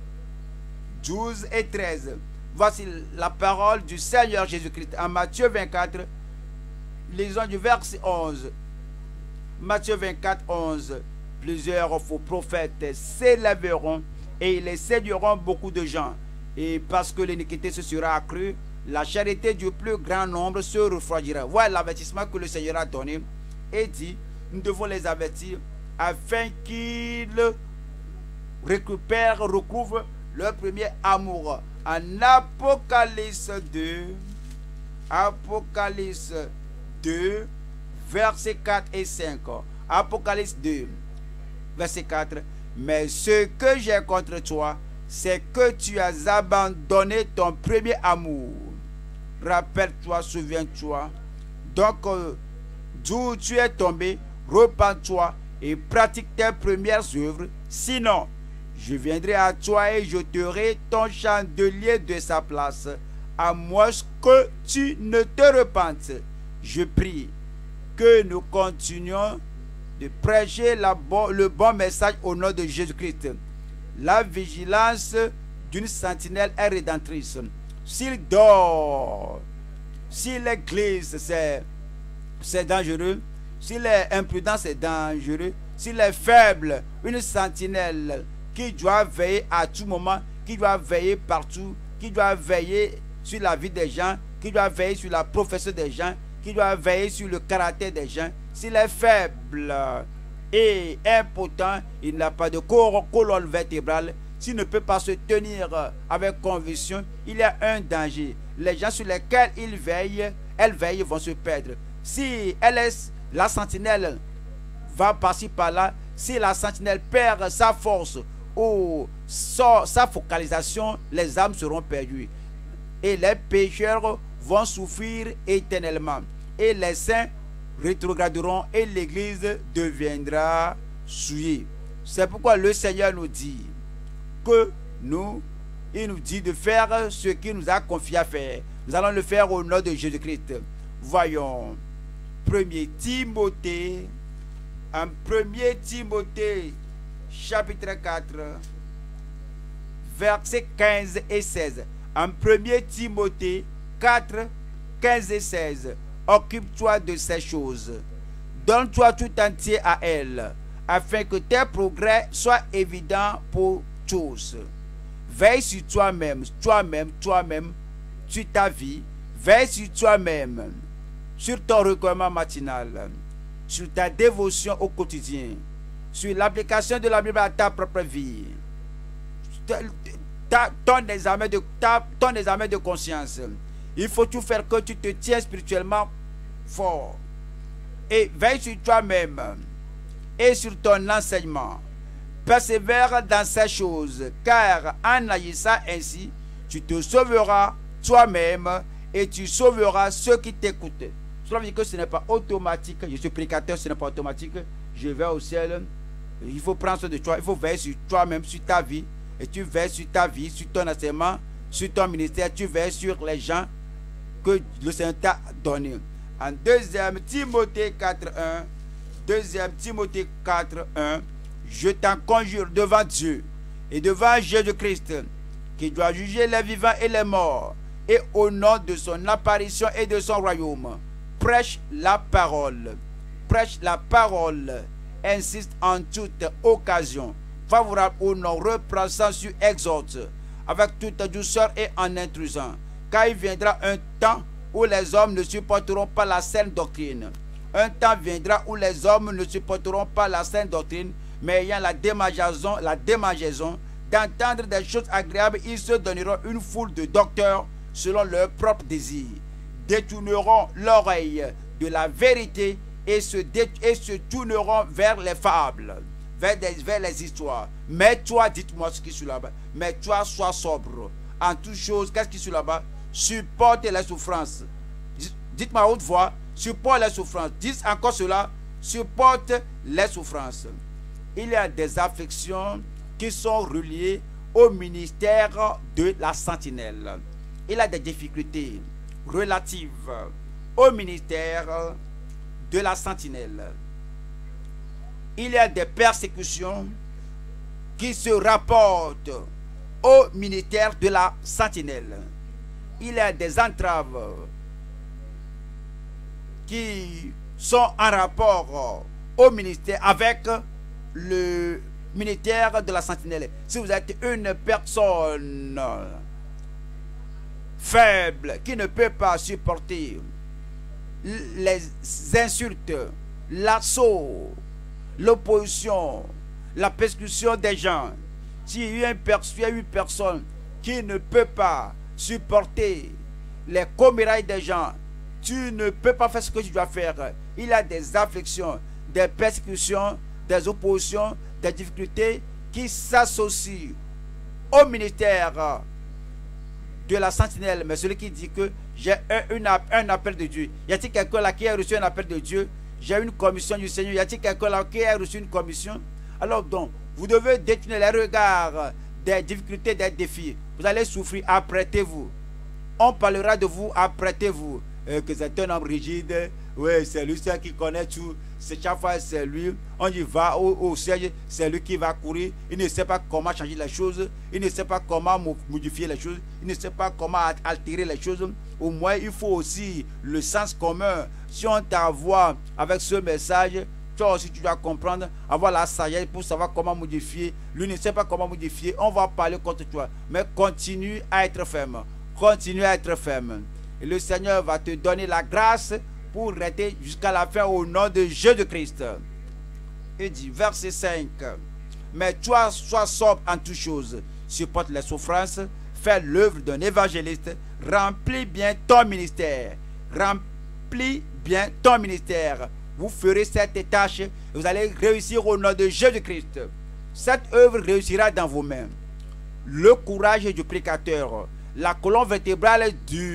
douze et treize. Voici la parole du Seigneur Jésus-Christ. En Matthieu vingt-quatre, lisons du verset onze. Matthieu vingt-quatre, onze. Plusieurs faux prophètes s'élèveront et ils les séduiront beaucoup de gens. Et parce que l'iniquité se sera accrue, la charité du plus grand nombre se refroidira. Voilà l'avertissement que le Seigneur a donné et dit, nous devons les avertir afin qu'ils récupèrent, recouvrent leur premier amour. En Apocalypse deux, Apocalypse deux, versets quatre et cinq. Apocalypse deux, verset quatre. Mais ce que j'ai contre toi, c'est que tu as abandonné ton premier amour. Rappelle-toi, souviens-toi. Donc, euh, d'où tu es tombé, repens-toi et pratique tes premières œuvres. Sinon, je viendrai à toi et j'ôterai ton chandelier de sa place, à moins que tu ne te repentes. Je prie que nous continuions de prêcher la bon, le bon message au nom de Jésus-Christ. La vigilance d'une sentinelle est rédemptrice. S'il dort, si l'église c'est dangereux, s'il est imprudent c'est dangereux, s'il est faible, une sentinelle qui doit veiller à tout moment, qui doit veiller partout, qui doit veiller sur la vie des gens, qui doit veiller sur la profession des gens, qui doit veiller sur le caractère des gens. S'il est faible et impotent, il n'a pas de colonne vertébrale, s'il ne peut pas se tenir avec conviction, il y a un danger. Les gens sur lesquels il veille, elle veille vont se perdre. Si elle est, la sentinelle va passer par là, si la sentinelle perd sa force ou sa, sa focalisation, les âmes seront perdues. Et les pécheurs vont souffrir éternellement. Et les saints rétrograderont et l'Église deviendra souillée. C'est pourquoi le Seigneur nous dit que nous, il nous dit de faire ce qu'il nous a confié à faire. Nous allons le faire au nom de Jésus-Christ. Voyons, premier Timothée, en premier Timothée, chapitre quatre, versets quinze et seize. En premier Timothée quatre, quinze et seize. Occupe-toi de ces choses. Donne-toi tout entier à elles, afin que tes progrès soient évidents pour tous. Veille sur toi-même, toi-même, toi-même, sur ta vie. Veille sur toi-même, sur ton recueillement matinal, sur ta dévotion au quotidien, sur l'application de la Bible à ta propre vie, ta, ta, ton, examen de, ta, ton examen de conscience. Il faut tout faire que tu te tiens spirituellement fort. Et veille sur toi-même et sur ton enseignement. Persévère dans ces choses, car en agissant ainsi, tu te sauveras toi-même et tu sauveras ceux qui t'écoutent. Cela veut dire que ce n'est pas automatique. Je suis prédicateur, ce n'est pas automatique. Je vais au ciel. Il faut prendre soin de toi. Il faut veiller sur toi-même, sur ta vie. Et tu veilles sur ta vie, sur ton enseignement, sur ton ministère. Tu veilles sur les gens que le Seigneur t'a donné. En deuxième Timothée quatre, un, deuxième Timothée quatre, un, je t'en conjure devant Dieu et devant Jésus-Christ, qui doit juger les vivants et les morts, et au nom de son apparition et de son royaume, prêche la parole. Prêche la parole. Insiste en toute occasion, favorable au nom, reprend, censure, exhorte, avec toute douceur et en intrusant. Car il viendra un temps où les hommes ne supporteront pas la saine doctrine. Un temps viendra où les hommes ne supporteront pas la saine doctrine, mais ayant la démangeaison, la démangeaison d'entendre des choses agréables, ils se donneront une foule de docteurs selon leur propre désir, détourneront l'oreille de la vérité et se, et se tourneront vers les fables, vers, des, vers les histoires. Mais toi, dites-moi ce qui est sur là-bas, mais toi, sois sobre. En toutes choses, qu'est-ce qui est sur là-bas? Supporte les souffrances. Dites-moi à haute voix, supporte les souffrances. Dites encore cela, supporte les souffrances. Il y a des affections qui sont reliées au ministère de la sentinelle. Il y a des difficultés relatives au ministère de la sentinelle. Il y a des persécutions qui se rapportent au ministère de la sentinelle. Il y a des entraves qui sont en rapport au ministère avec le ministère de la sentinelle. Si vous êtes une personne faible qui ne peut pas supporter les insultes, l'assaut, l'opposition, la persécution des gens, s'il y a une personne qui ne peut pas supporter les commérailles des gens, tu ne peux pas faire ce que tu dois faire. Il y a des afflictions, des persécutions, des oppositions, des difficultés qui s'associent au ministère de la sentinelle. Mais celui qui dit que j'ai un, un, un appel de Dieu, y a-t-il quelqu'un là qui a reçu un appel de Dieu? J'ai une commission du Seigneur. Y a-t-il quelqu'un là qui a reçu une commission? Alors donc, vous devez détourner les regards des difficultés, des défis. Vous allez souffrir, apprêtez-vous. On parlera de vous, apprêtez-vous. Euh, que c'est un homme rigide. Oui, c'est lui seul qui connaît tout. C'est chaque fois, c'est lui. On y va au, au siège, c'est lui qui va courir. Il ne sait pas comment changer les choses. Il ne sait pas comment modifier les choses. Il ne sait pas comment altérer les choses. Au moins, il faut aussi le sens commun. Si on t'envoie avec ce message, toi aussi tu dois comprendre, avoir la sagesse pour savoir comment modifier. Lui ne sait pas comment modifier. On va parler contre toi. Mais continue à être ferme. Continue à être ferme. Et le Seigneur va te donner la grâce pour rester jusqu'à la fin au nom de Jésus-Christ. Il dit, verset cinq. Mais toi, sois sobre en toutes choses. Supporte les souffrances. Fais l'œuvre d'un évangéliste. Remplis bien ton ministère. Remplis bien ton ministère. Vous ferez cette tâche et vous allez réussir au nom de Jésus-Christ. Cette œuvre réussira dans vos mains. Le courage du prédicateur, la colonne vertébrale du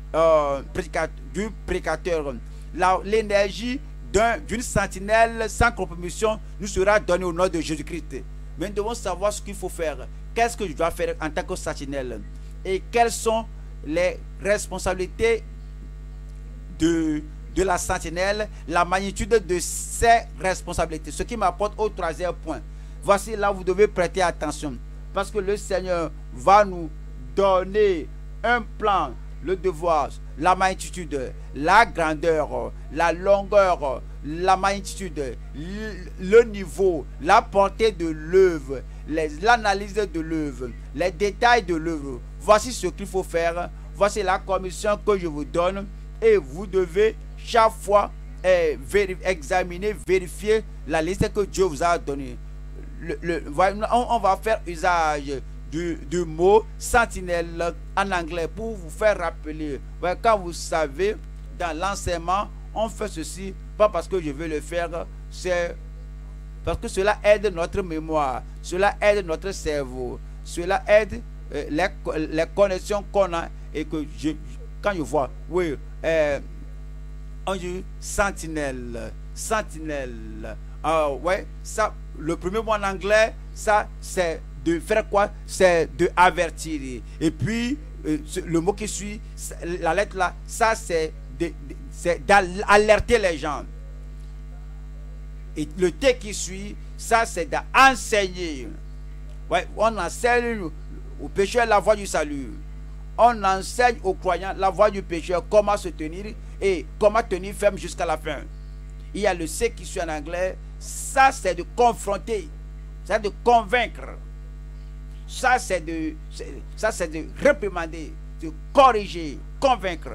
euh, prédicateur, du prédicateur. L'énergie d'une sentinelle sans compromission nous sera donnée au nom de Jésus-Christ. Mais nous devons savoir ce qu'il faut faire. Qu'est-ce que je dois faire en tant que sentinelle? Et quelles sont les responsabilités de, de la sentinelle, la magnitude de ses responsabilités. Ce qui m'apporte au troisième point. Voici là où vous devez prêter attention. Parce que le Seigneur va nous donner un plan, le devoir, la magnitude, la grandeur, la longueur, la magnitude, le niveau, la portée de l'œuvre, l'analyse de l'œuvre, les détails de l'œuvre. Voici ce qu'il faut faire. Voici la commission que je vous donne. Et vous devez chaque fois eh, vérifier, examiner, vérifier la liste que Dieu vous a donnée. Le, le, on, on va faire usage du, du mot sentinelle en anglais pour vous faire rappeler. Quand vous savez, dans l'enseignement, on fait ceci, pas parce que je veux le faire, c'est parce que cela aide notre mémoire, cela aide notre cerveau, cela aide euh, les, les connexions qu'on a et que je, quand je vois, oui, euh, on dit sentinelle, sentinelle, ah ouais, ça, le premier mot en anglais, ça c'est de faire quoi? C'est de avertir. Et puis euh, le mot qui suit, la lettre là, ça c'est d'alerter les gens. Et le T qui suit, ça c'est d'enseigner. Ouais, on enseigne aux pécheurs la voie du salut. On enseigne aux croyants la voie du pécheur, comment se tenir et comment tenir ferme jusqu'à la fin. Il y a le C qui suit en anglais. Ça c'est de confronter, c'est de convaincre. Ça c'est de, ça c'est de réprimander, de corriger, convaincre.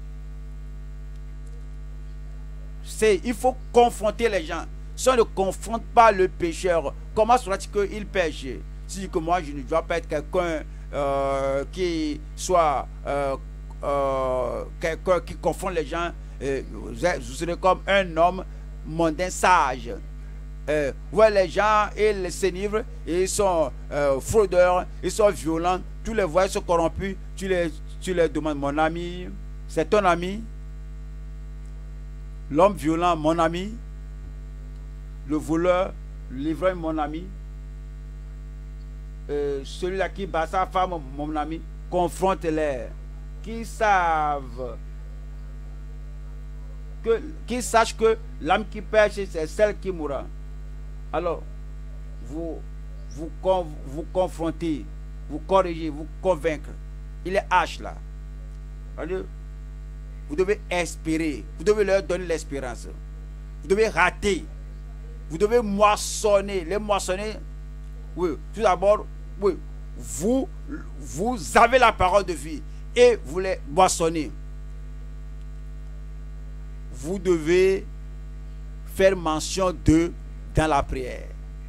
C'est, il faut confronter les gens. Si on ne confronte pas le pécheur, comment sera-t-il qu'il pêche? Si que moi je ne dois pas être quelqu'un euh, qui soit euh, euh, quelqu'un qui confond les gens, euh, vous serez comme un homme mondain sage. Euh, ouais, les gens, ils s'enivrent, ils sont euh, fraudeurs, ils sont violents, tous les voyous sont corrompus, tu les, tu les demandes, mon ami, c'est ton ami? L'homme violent, mon ami? Le voleur, le livreur, mon ami? Euh, celui-là qui bat sa femme, mon ami? Confronte-les, qui savent, que, qui sachent que l'âme qui pêche, c'est celle qui mourra. Alors, vous, vous, vous confrontez, vous corrigez, vous convaincre. Il est H là. Alors, vous devez espérer, vous devez leur donner l'espérance. Vous devez rater, vous devez moissonner. Les moissonner, oui, tout d'abord, oui, vous, vous avez la parole de vie et vous les moissonnez. Vous devez faire mention d'eux dans la prière.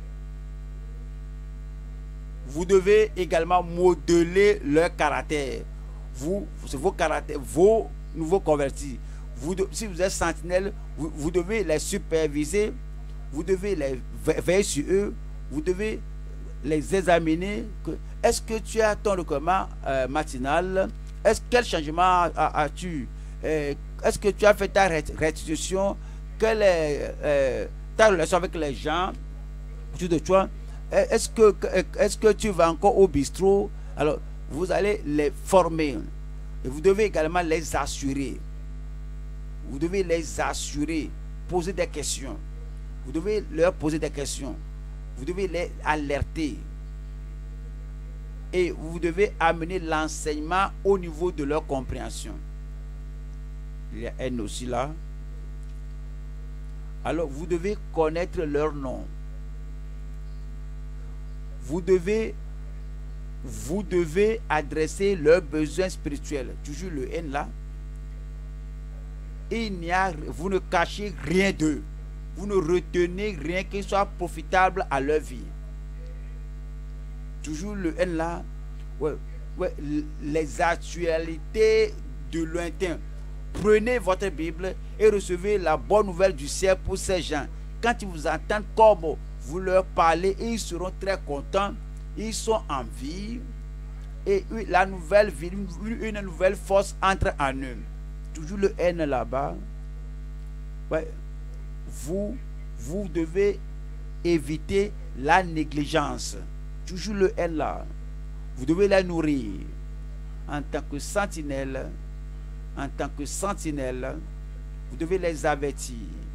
Vous devez également modeler leur caractère. Vous, vos caractères, vos nouveaux convertis. Vous, si vous êtes sentinelle, vous, vous devez les superviser. Vous devez les veiller sur eux. Vous devez les examiner. Est-ce que tu as ton recommandement euh, matinal? Est-ce quel changement as-tu? Euh, Est-ce que tu as fait ta restitution? Quelle est euh, ta relation avec les gens autour de toi? Est-ce que, est-ce que tu vas encore au bistrot? Alors, vous allez les former. Et vous devez également les assurer. Vous devez les assurer, poser des questions. Vous devez leur poser des questions. Vous devez les alerter. Et vous devez amener l'enseignement au niveau de leur compréhension. Il y a N aussi là. Alors, vous devez connaître leur nom. Vous devez, vous devez adresser leurs besoins spirituels. Toujours le N là. Il n'y a, vous ne cachez rien d'eux. Vous ne retenez rien qui soit profitable à leur vie. Toujours le N là. Ouais, ouais, les actualités de lointain. Prenez votre Bible et recevez la bonne nouvelle du ciel pour ces gens. Quand ils vous entendent comme vous leur parlez, ils seront très contents. Ils sont en vie. et la nouvelle vie, une nouvelle force entre en eux. Toujours le haine là-bas. Ouais. Vous, vous devez éviter la négligence. Toujours le haine là. Vous devez la nourrir. En tant que sentinelle, en tant que sentinelle, vous devez les avertir.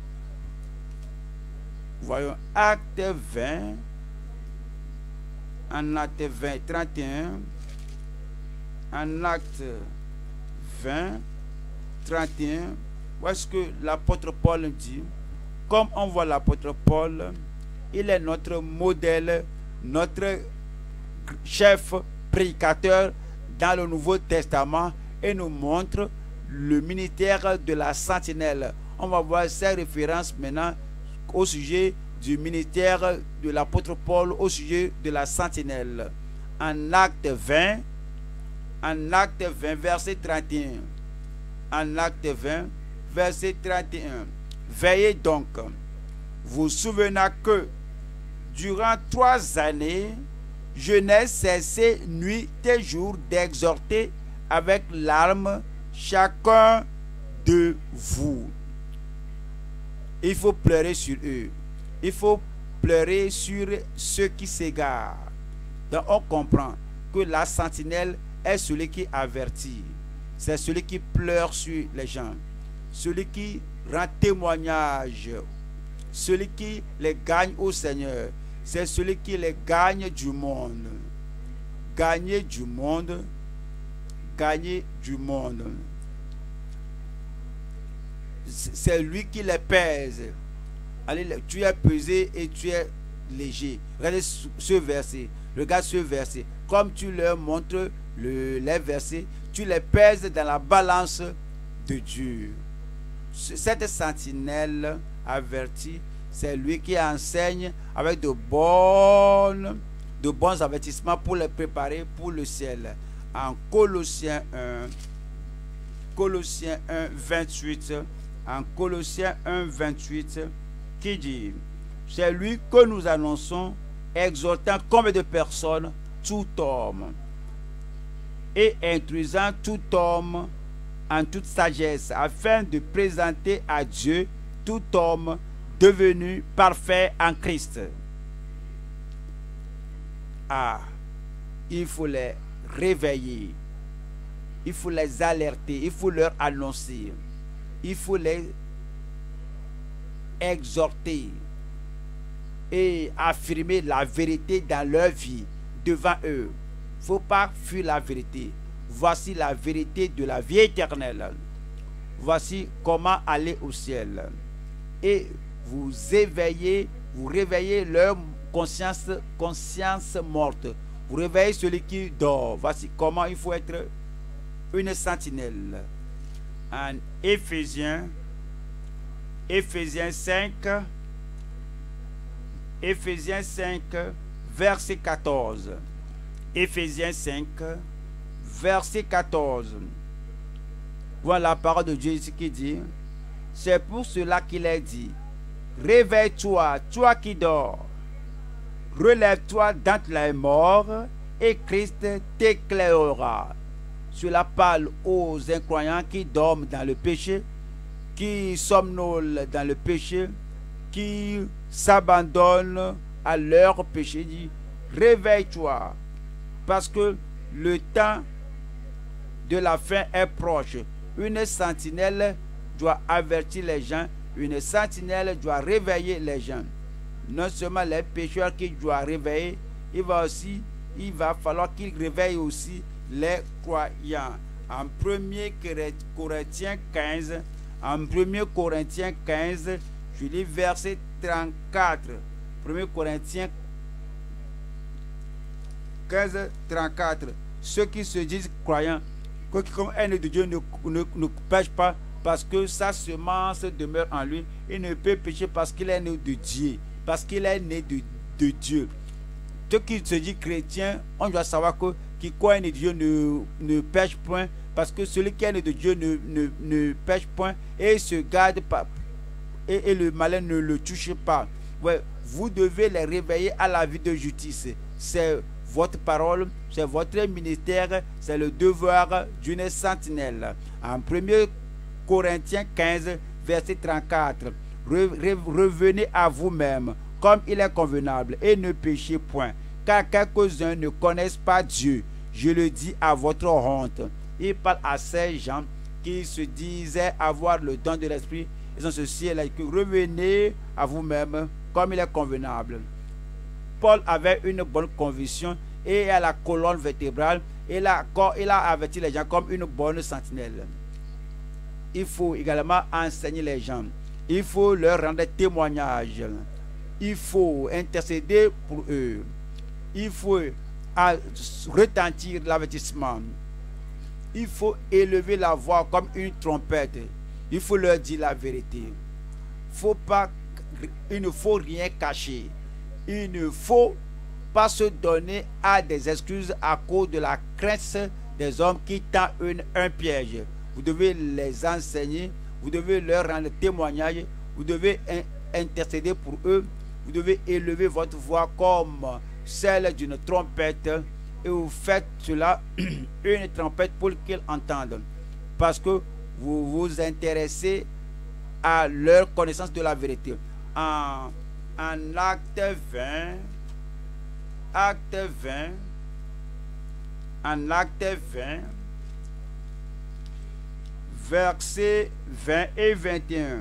Voyons acte vingt, en acte vingt, trente et un, en acte vingt, trente et un, voici ce que l'apôtre Paul dit. Comme on voit l'apôtre Paul, il est notre modèle, notre chef prédicateur dans le Nouveau Testament et nous montre le ministère de la sentinelle. On va voir ces références maintenant au sujet du ministère de l'apôtre Paul, au sujet de la sentinelle. En acte vingt, en acte vingt, verset trente et un. En acte vingt, verset trente et un. Veillez donc, vous souvenez que durant trois années, je n'ai cessé nuit et jour d'exhorter avec larmes chacun de vous. Il faut pleurer sur eux. Il faut pleurer sur ceux qui s'égarent. Donc on comprend que la sentinelle est celui qui avertit. C'est celui qui pleure sur les gens. Celui qui rend témoignage. Celui qui les gagne au Seigneur. C'est celui qui les gagne du monde. Gagner du monde. Gagner du monde. C'est lui qui les pèse. Allez, tu es pesé et tu es léger. Regardez ce verset. Regarde ce verset. Comme tu leur montres le, les versets, tu les pèses dans la balance de Dieu. Cette sentinelle avertie, c'est lui qui enseigne avec de, bonnes, de bons avertissements pour les préparer pour le ciel. En Colossiens un, Colossiens un, vingt-huit, en Colossiens un, vingt-huit, qui dit, c'est lui que nous annonçons, exhortant combien de personnes? Tout homme. Et instruisant tout homme en toute sagesse, afin de présenter à Dieu tout homme devenu parfait en Christ. Ah, il faut les réveiller, il faut les alerter, il faut leur annoncer, il faut les exhorter et affirmer la vérité dans leur vie devant eux. Il ne faut pas fuir la vérité. Voici la vérité de la vie éternelle. Voici comment aller au ciel. Et vous éveillez, vous réveillez leur conscience, conscience morte. Vous réveillez celui qui dort. Voici comment il faut être une sentinelle. En Éphésiens, Éphésiens cinq, Éphésiens cinq, verset quatorze. Éphésiens cinq, verset quatorze. Voilà la parole de Dieu ici qui dit, c'est pour cela qu'il est dit, réveille-toi, toi qui dors, relève-toi d'entre les morts, et Christ t'éclairera. Cela parle aux incroyants qui dorment dans le péché, qui somnolent dans le péché, qui s'abandonnent à leur péché. Dit, réveille-toi, parce que le temps de la fin est proche. Une sentinelle doit avertir les gens, une sentinelle doit réveiller les gens. Non seulement les pécheurs qui doivent réveiller, il va aussi, il va falloir qu'ils réveillent aussi les croyants. En premier Corinthiens quinze, en premier Corinthiens quinze, je lis verset trente-quatre. premier Corinthiens quinze, trente-quatre. Ceux qui se disent croyants, qui comme haine de Dieu ne, ne, ne pêche pas parce que sa semence demeure en lui. Il ne peut pécher parce qu'il est né de Dieu, parce qu'il est né de, de Dieu. Ceux qui se disent chrétiens, on doit savoir que qui croit de Dieu ne, ne pêche point, parce que celui qui est né de Dieu ne, ne, ne pêche point et se garde pas, et, et le malin ne le touche pas. Ouais, vous devez les réveiller à la vie de justice. C'est votre parole, c'est votre ministère, c'est le devoir d'une sentinelle. En premier Corinthiens quinze, verset trente-quatre, revenez à vous-même comme il est convenable et ne péchez point, car quelques-uns ne connaissent pas Dieu. Je le dis à votre honte. Il parle à ces gens qui se disaient avoir le don de l'esprit. Ils ont ceci, là, que revenez à vous-même comme il est convenable. Paul avait une bonne conviction et à la colonne vertébrale, il a, il a averti les gens comme une bonne sentinelle. Il faut également enseigner les gens. Il faut leur rendre témoignage. Il faut intercéder pour eux. Il faut retentir l'avertissement. Il faut élever la voix comme une trompette. Il faut leur dire la vérité. Faut pas, il ne faut rien cacher. Il ne faut pas se donner à des excuses à cause de la crainte des hommes qui tendent une, un piège. Vous devez les enseigner, vous devez leur rendre témoignage, vous devez in, intercéder pour eux, vous devez élever votre voix comme celle d'une trompette et vous faites cela une trompette pour qu'ils entendent. Parce que vous vous intéressez à leur connaissance de la vérité. En, en acte vingt, acte vingt, en acte vingt, versets vingt et vingt et un.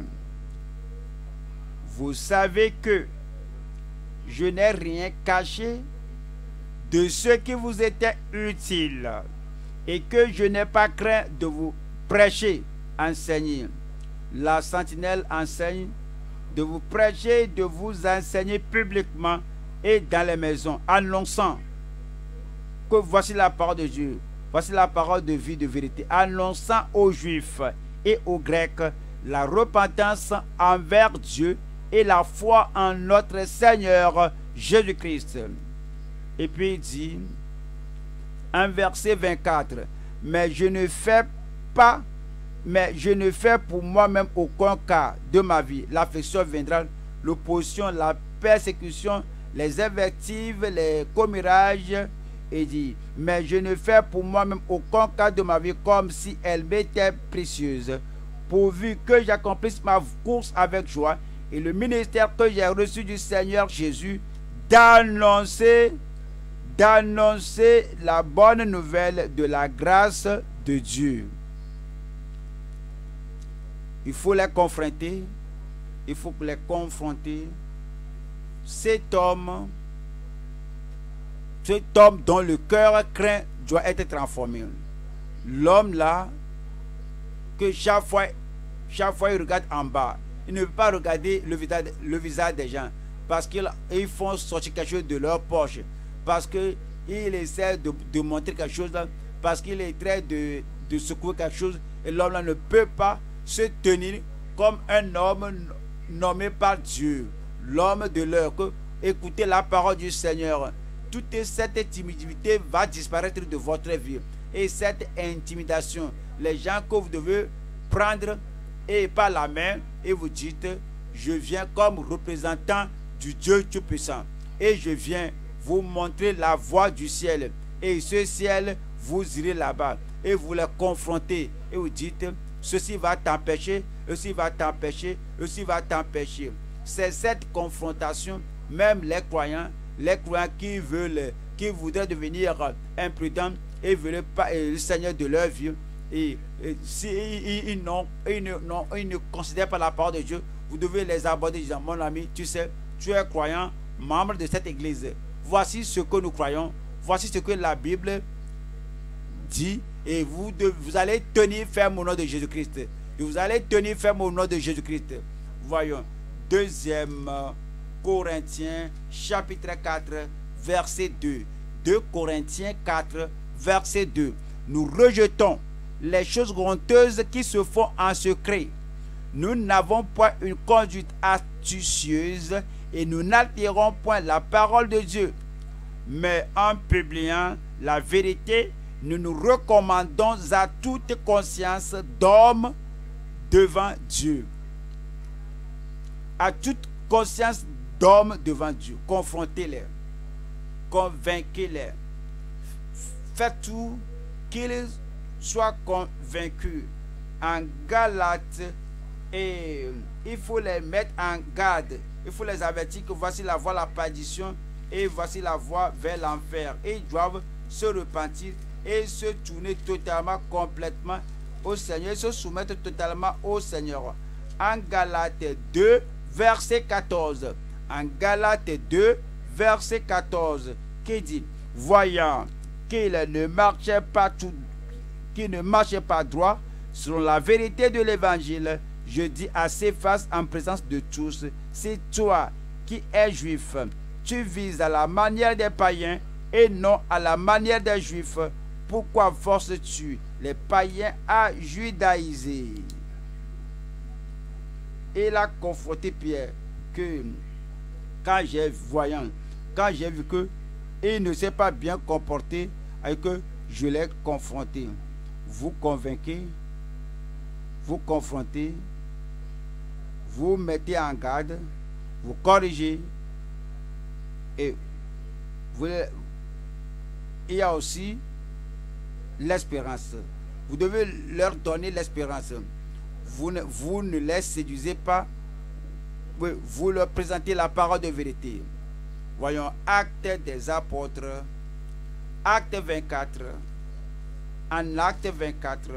Vous savez que je n'ai rien caché de ce qui vous était utile et que je n'ai pas craint de vous prêcher, enseigner. La sentinelle enseigne de vous prêcher, de vous enseigner publiquement et dans les maisons, annonçant que voici la parole de Dieu, voici la parole de vie, de vérité, annonçant aux Juifs et aux Grecs la repentance envers Dieu et la foi en notre Seigneur Jésus-Christ. Et puis il dit, en verset vingt-quatre, mais je ne fais pas, mais je ne fais pour moi-même aucun cas de ma vie. L'affliction viendra, l'opposition, la persécution, les invectives, les commérages, et dit, mais je ne fais pour moi-même aucun cas de ma vie comme si elle m'était précieuse, pourvu que j'accomplisse ma course avec joie et le ministère que j'ai reçu du Seigneur Jésus, d'annoncer, d'annoncer la bonne nouvelle de la grâce de Dieu. Il faut les confronter, il faut les confronter. Cet homme, cet homme dont le cœur craint doit être transformé. L'homme là, que chaque fois, chaque fois il regarde en bas, il ne peut pas regarder le visage, le visage des gens, parce qu'ils ils font sortir quelque chose de leur poche, parce qu'ils essaient de, de montrer quelque chose, parce qu'il est très de, de secouer quelque chose, et l'homme là ne peut pas se tenir comme un homme nommé par Dieu, l'homme de l'heure. Écoutez la parole du Seigneur. Toute cette timidité va disparaître de votre vie. Et cette intimidation, les gens que vous devez prendre et par la main, et vous dites, je viens comme représentant du Dieu Tout-Puissant, et je viens vous montrer la voie du ciel, et ce ciel, vous irez là-bas, et vous les confrontez, et vous dites, ceci va t'empêcher, ceci va t'empêcher, ceci va t'empêcher. C'est cette confrontation, même les croyants, les croyants qui veulent, qui voudraient devenir imprudents et veulent pas et le Seigneur de leur vie, et, et si ils, ils, non, ils, ne, non, ils ne considèrent pas la parole de Dieu, vous devez les aborder disant, mon ami, tu sais, tu es croyant, membre de cette église, voici ce que nous croyons, voici ce que la Bible dit, et vous, de, vous allez tenir ferme au nom de Jésus-Christ, et vous allez tenir ferme au nom de Jésus-Christ. Voyons, deuxième Corinthiens chapitre quatre verset deux. deux Corinthiens quatre verset deux. Nous rejetons les choses honteuses qui se font en secret. Nous n'avons point une conduite astucieuse et nous n'altérons point la parole de Dieu. Mais en publiant la vérité, nous nous recommandons à toute conscience d'homme devant Dieu. À toute conscience d'homme devant Dieu. Confrontez-les. Convainquez-les. faites tout qu'ils soient convaincus. En Galates, et il faut les mettre en garde. Il faut les avertir que voici la voie de la perdition et voici la voie vers l'enfer. Et ils doivent se repentir et se tourner totalement, complètement au Seigneur, et se soumettre totalement au Seigneur. En Galates deux, verset quatorze. En Galates deux, verset quatorze, qui dit: voyant qu'il ne marchait pas tout, qu'il ne marchait pas droit selon la vérité de l'évangile, je dis à Céphas en présence de tous: c'est toi qui es juif, tu vises à la manière des païens et non à la manière des juifs. Pourquoi forces-tu les païens à judaïser? Et il a confronté Pierre que quand j'ai voyant, quand j'ai vu que il ne s'est pas bien comporté, et que je l'ai confronté. Vous convainquez, vous confrontez, vous mettez en garde, vous corrigez, et vous, il y a aussi l'espérance. Vous devez leur donner l'espérance. Vous ne, vous ne les séduisez pas, vous leur présentez la parole de vérité. Voyons Actes des Apôtres, Acte vingt-quatre. En Acte vingt-quatre,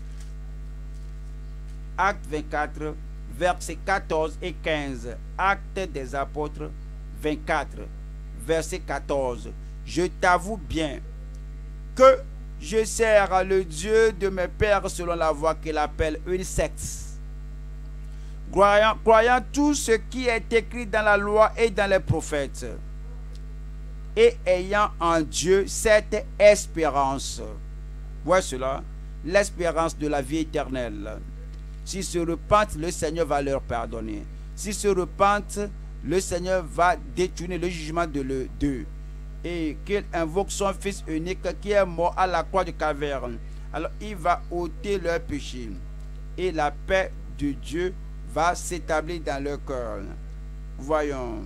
Acte vingt-quatre, versets quatorze et quinze. Acte des Apôtres vingt-quatre, verset quatorze. Je t'avoue bien que je sers le Dieu de mes pères selon la voie qu'il appelle une secte, croyant, croyant tout ce qui est écrit dans la loi et dans les prophètes, et ayant en Dieu cette espérance. Voici cela, l'espérance de la vie éternelle. S'ils se repentent, le Seigneur va leur pardonner. S'ils se repentent, le Seigneur va détourner le jugement de d'eux. Et qu'il invoque son Fils unique qui est mort à la croix du Calvaire. Alors il va ôter leur péché. Et la paix de Dieu va s'établir dans leur cœur. Voyons.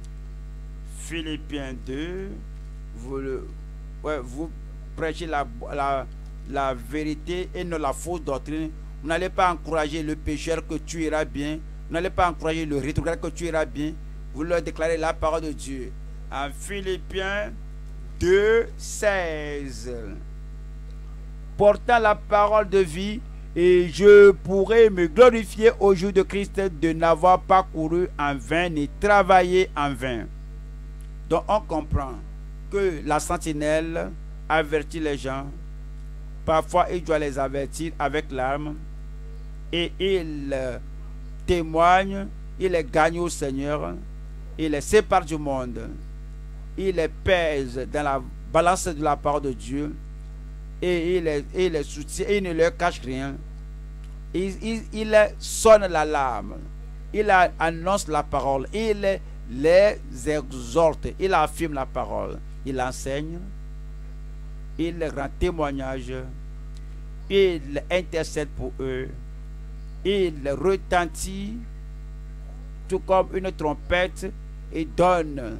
Philippiens deux. Vous, le, ouais, vous prêchez la, la, la vérité et non la fausse doctrine. Vous n'allez pas encourager le pécheur que tu iras bien. Vous n'allez pas encourager le rétrograde que tu iras bien. Vous leur déclarez la parole de Dieu. En Philippiens deux, seize. Portant la parole de vie, et je pourrai me glorifier au jour de Christ de n'avoir pas couru en vain ni travaillé en vain. Donc on comprend que la sentinelle avertit les gens. Parfois il doit les avertir avec l'arme. Et il témoigne, il les gagne au Seigneur. Il les sépare du monde. Il les pèse dans la balance de la parole de Dieu. Et il les, il les soutient, il ne leur cache rien. Il, il, il sonne l'alarme. Il annonce la parole. Il les exhorte. Il affirme la parole. Il enseigne. Il rend témoignage. Il intercède pour eux. Il retentit tout comme une trompette et donne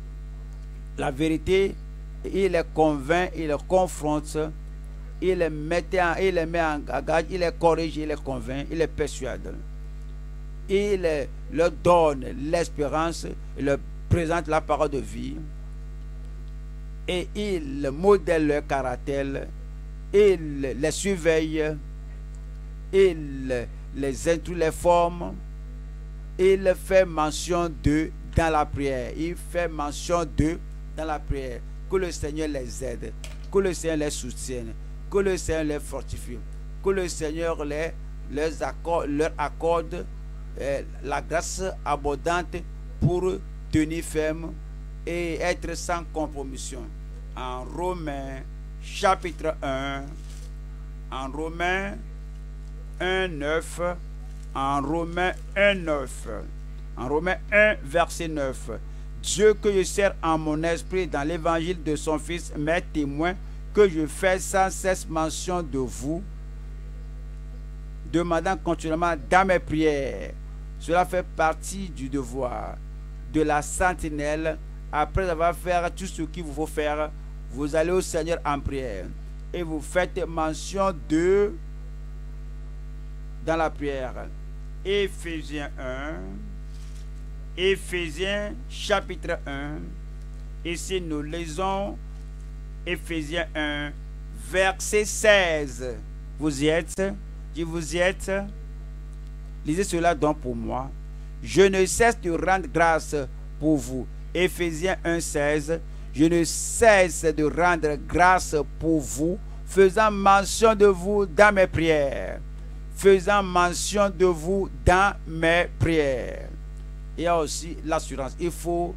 la vérité. Il les convainc, il les confronte, il les met en, il les met en garde, il les corrige, il les convainc, il les persuade. Il leur donne l'espérance, il leur présente la parole de vie et il modèle leur caractère, il les surveille, il les instruit, les forme, il fait mention d'eux dans la prière, il fait mention d'eux dans la prière. Que le Seigneur les aide, que le Seigneur les soutienne, que le Seigneur les fortifie, que le Seigneur les, les accorde, leur accorde euh, la grâce abondante pour tenir ferme et être sans compromission. En Romains chapitre un, en Romains un, neuf, en Romains un, neuf, en Romains un, verset neuf. Dieu que je sers en mon esprit dans l'évangile de son Fils m'est témoin que je fais sans cesse mention de vous, demandant continuellement dans mes prières. Cela fait partie du devoir de la sentinelle. Après avoir fait tout ce qu'il vous faut faire, vous allez au Seigneur en prière et vous faites mention de, dans la prière, Éphésiens un, Éphésiens chapitre un. Ici nous lisons Éphésiens un, verset seize. Vous y êtes? Dis, vous y êtes? Lisez cela donc pour moi. Je ne cesse de rendre grâce pour vous. Éphésiens un, seize. Je ne cesse de rendre grâce pour vous, faisant mention de vous dans mes prières. Faisant mention de vous dans mes prières. Il y a aussi l'assurance. Il faut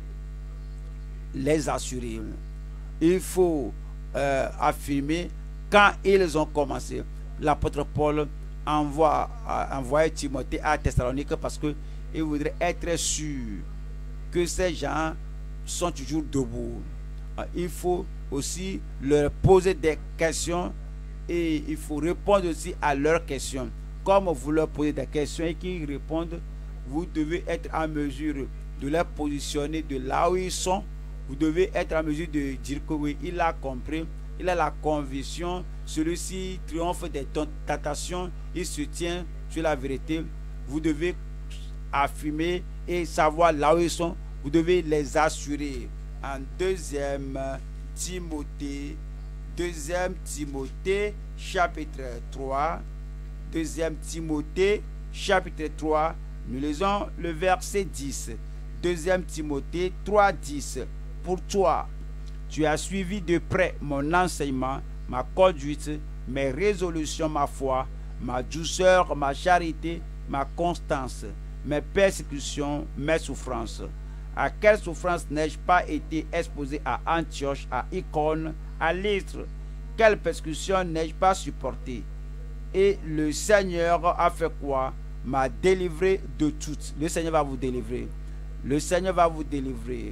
les assurer. Il faut euh, affirmer quand ils ont commencé. L'apôtre Paul envoie, a envoyé Timothée à Thessalonique parce qu'il voudrait être sûr que ces gens sont toujours debout. Il faut aussi leur poser des questions et il faut répondre aussi à leurs questions. Comme vous leur posez des questions et qu'ils répondent, vous devez être en mesure de les positionner de là où ils sont. Vous devez être en mesure de dire que oui, il a compris, il a la conviction, celui-ci triomphe des tentations, il se tient sur la vérité. Vous devez affirmer et savoir là où ils sont. Vous devez les assurer. En deuxième Timothée, deuxième Timothée chapitre trois, deuxième Timothée chapitre trois, nous lisons le verset dix. deuxième Timothée trois, dix. Pour toi, tu as suivi de près mon enseignement, ma conduite, mes résolutions, ma foi, ma douceur, ma charité, ma constance, mes persécutions, mes souffrances. À quelle souffrance n'ai-je pas été exposé à Antioche, à Icône, à Lystre? Quelle persécution n'ai-je pas supporté? Et le Seigneur a fait quoi? M'a délivré de toutes. Le Seigneur va vous délivrer. Le Seigneur va vous délivrer.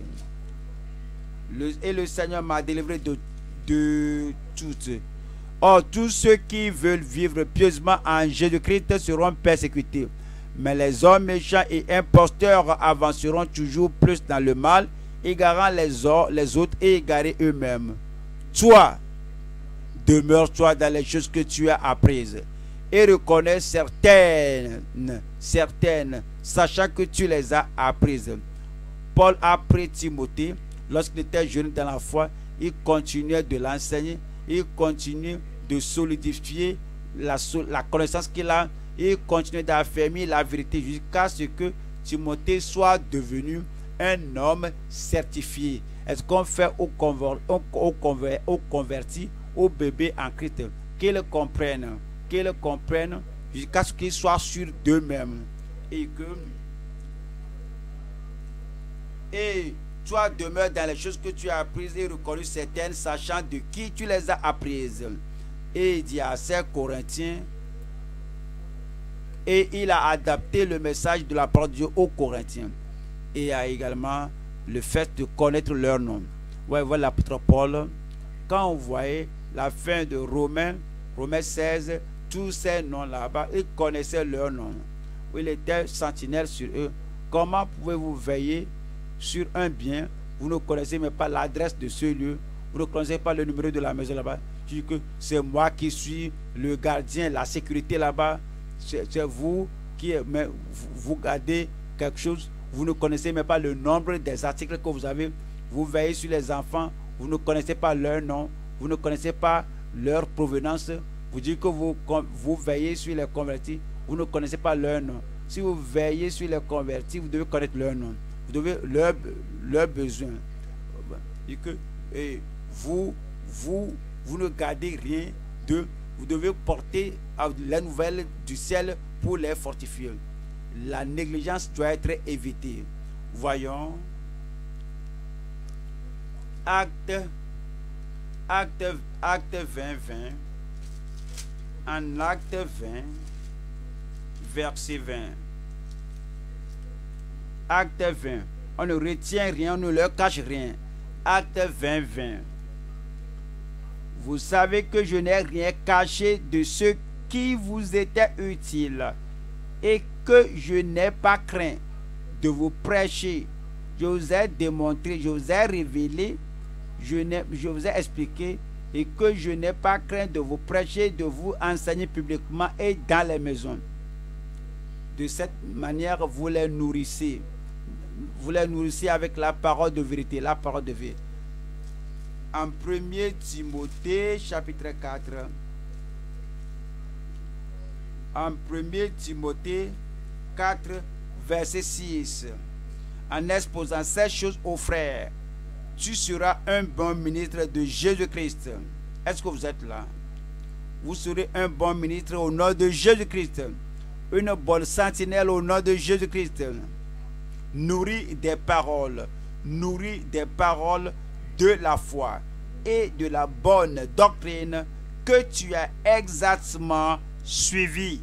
Le, et le Seigneur m'a délivré de, de toutes. Or, tous ceux qui veulent vivre pieusement en Jésus-Christ seront persécutés. Mais les hommes méchants et imposteurs avanceront toujours plus dans le mal, égarant les, les autres et égarés eux-mêmes. Toi, demeure-toi dans les choses que tu as apprises et reconnais certaines, certaines, sachant que tu les as apprises. Paul a pris Timothée. Lorsqu'il était jeune dans la foi, il continuait de l'enseigner, il continuait de solidifier la, la connaissance qu'il a, il continuait d'affermir la vérité jusqu'à ce que Timothée soit devenu un homme certifié. Est-ce qu'on fait au, conver, au, au, conver, au converti, au bébé en Christ, qu'ils comprennent, qu'ils comprennent jusqu'à ce qu'ils soient sûrs d'eux-mêmes et que et toi demeure dans les choses que tu as apprises et reconnues certaines, sachant de qui tu les as apprises. Et il dit à ces Corinthiens, et il a adapté le message de la parole de Dieu aux Corinthiens. Et a également le fait de connaître leur nom. Ouais, voilà l'apôtre Paul. Quand on voyait la fin de Romains, Romains seize, tous ces noms là-bas, ils connaissaient leur nom. Il était sentinelle sur eux. Comment pouvez-vous veiller sur un bien, vous ne connaissez même pas l'adresse de ce lieu, vous ne connaissez pas le numéro de la maison là-bas? Je dis que c'est moi qui suis le gardien, la sécurité là-bas, c'est vous qui mais vous, vous gardez quelque chose, vous ne connaissez même pas le nombre des articles que vous avez, vous veillez sur les enfants, vous ne connaissez pas leur nom, vous ne connaissez pas leur provenance, vous dites que vous, vous veillez sur les convertis, vous ne connaissez pas leur nom. Si vous veillez sur les convertis, vous devez connaître leur nom. Vous devez leurs leur besoins. Et que et vous, vous, vous ne gardez rien d'eux. Vous devez porter les nouvelles du ciel pour les fortifier. La négligence doit être évitée. Voyons. Acte, acte, acte vingt, vingt. En acte vingt, verset vingt. Acte vingt. On ne retient rien, on ne leur cache rien. Acte vingt, vingt. Vous savez que je n'ai rien caché de ce qui vous était utile et que je n'ai pas craint de vous prêcher. Je vous ai démontré, je vous ai révélé, je, je vous ai expliqué et que je n'ai pas craint de vous prêcher, de vous enseigner publiquement et dans les maisons. De cette manière, vous les nourrissez. Vous les nourrissez avec la parole de vérité, la parole de vie. En premier Timothée, chapitre quatre. En premier Timothée quatre, verset six. En exposant ces choses aux frères, tu seras un bon ministre de Jésus-Christ. Est-ce que vous êtes là? Vous serez un bon ministre au nom de Jésus-Christ. Une bonne sentinelle au nom de Jésus-Christ. Nourri des paroles. Nourri des paroles de la foi et de la bonne doctrine que tu as exactement suivi.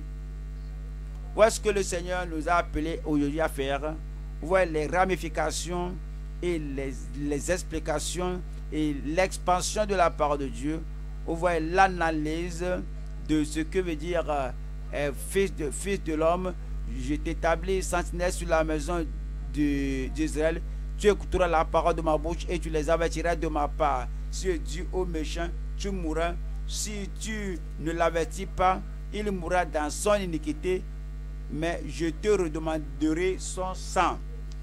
Où est-ce que le Seigneur nous a appelés aujourd'hui à faire? Vous voyez les ramifications et les, les explications et l'expansion de la parole de Dieu. Vous voyez l'analyse de ce que veut dire euh, fils de, fils de l'homme. Je t'établis sentinelle sur la maison d'Israël. Tu écouteras la parole de ma bouche et tu les avertiras de ma part. Si tu dis au méchant, tu mourras. Si tu ne l'avertis pas, il mourra dans son iniquité, mais je te redemanderai son sang.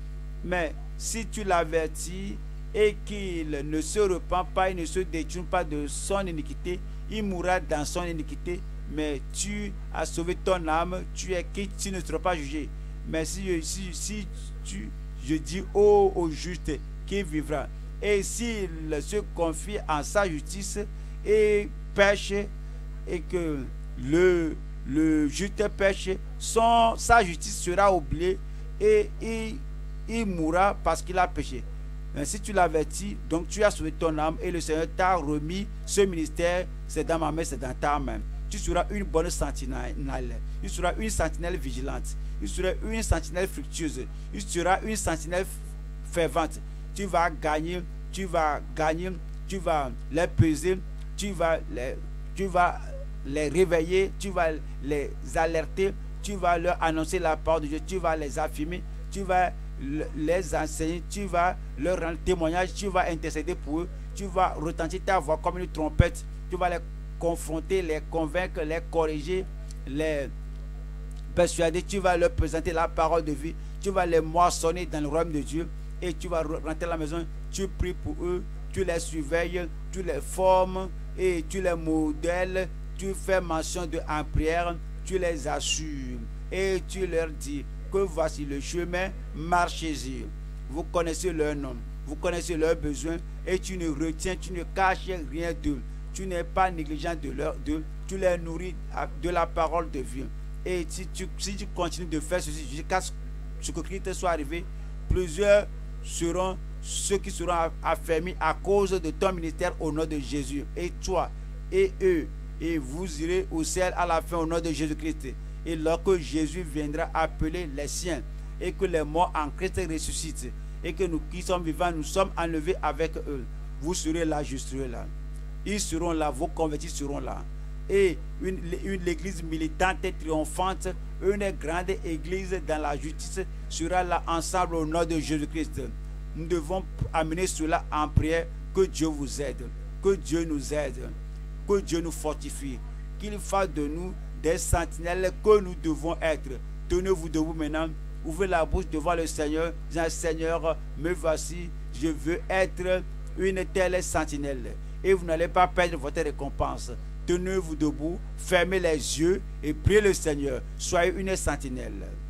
Mais si tu l'avertis et qu'il ne se repent pas, il ne se détourne pas de son iniquité, il mourra dans son iniquité, mais tu as sauvé ton âme, tu es quitte, tu ne seras pas jugé. Mais si, si, si tu, je dis au, au juste qu'il vivra, et s'il se confie en sa justice et pêche, et que le, le juste pêche, son, sa justice sera oubliée et il, il mourra parce qu'il a péché. Mais si tu l'avertis, donc tu as sauvé ton âme et le Seigneur t'a remis ce ministère, c'est dans ma main, c'est dans ta main. Tu seras une bonne sentinelle, tu seras une sentinelle vigilante, tu seras une sentinelle fructueuse, tu seras une sentinelle fervente. Tu vas gagner, tu vas gagner, tu vas les peser, tu vas les, tu vas les réveiller, tu vas les alerter, tu vas leur annoncer la parole de Dieu, tu vas les affirmer, tu vas les enseigner, tu vas leur rendre témoignage, tu vas intercéder pour eux, tu vas retentir ta voix comme une trompette, tu vas les confronter, les convaincre, les corriger, les persuader, tu vas leur présenter la parole de vie, tu vas les moissonner dans le royaume de Dieu et tu vas rentrer à la maison, tu pries pour eux, tu les surveilles, tu les formes et tu les modèles, tu fais mention de en prière, tu les assures et tu leur dis que voici le chemin, marchez-y. Vous connaissez leur nom, vous connaissez leurs besoins et tu ne retiens, tu ne caches rien d'eux. Tu n'es pas négligent de leur d'eux, tu les nourris de la parole de vie. Et si tu, si tu continues de faire ceci jusqu'à ce que Christ soit arrivé, plusieurs seront ceux qui seront affermis à cause de ton ministère au nom de Jésus. Et toi et eux, et vous irez au ciel à la fin au nom de Jésus-Christ. Et lorsque Jésus viendra appeler les siens, et que les morts en Christ ressuscitent, et que nous qui sommes vivants, nous sommes enlevés avec eux, vous serez là, je serai là. Ils seront là, vos convertis seront là. Et une, une église militante et triomphante, une grande église dans la justice sera là ensemble au nom de Jésus-Christ. Nous devons amener cela en prière, que Dieu vous aide, que Dieu nous aide, que Dieu nous fortifie, qu'il fasse de nous des sentinelles que nous devons être. Tenez-vous debout maintenant, ouvrez la bouche devant le Seigneur, disant Seigneur, me voici, je veux être une telle sentinelle. Et vous n'allez pas perdre votre récompense. Tenez-vous debout, fermez les yeux et priez le Seigneur. Soyez une sentinelle.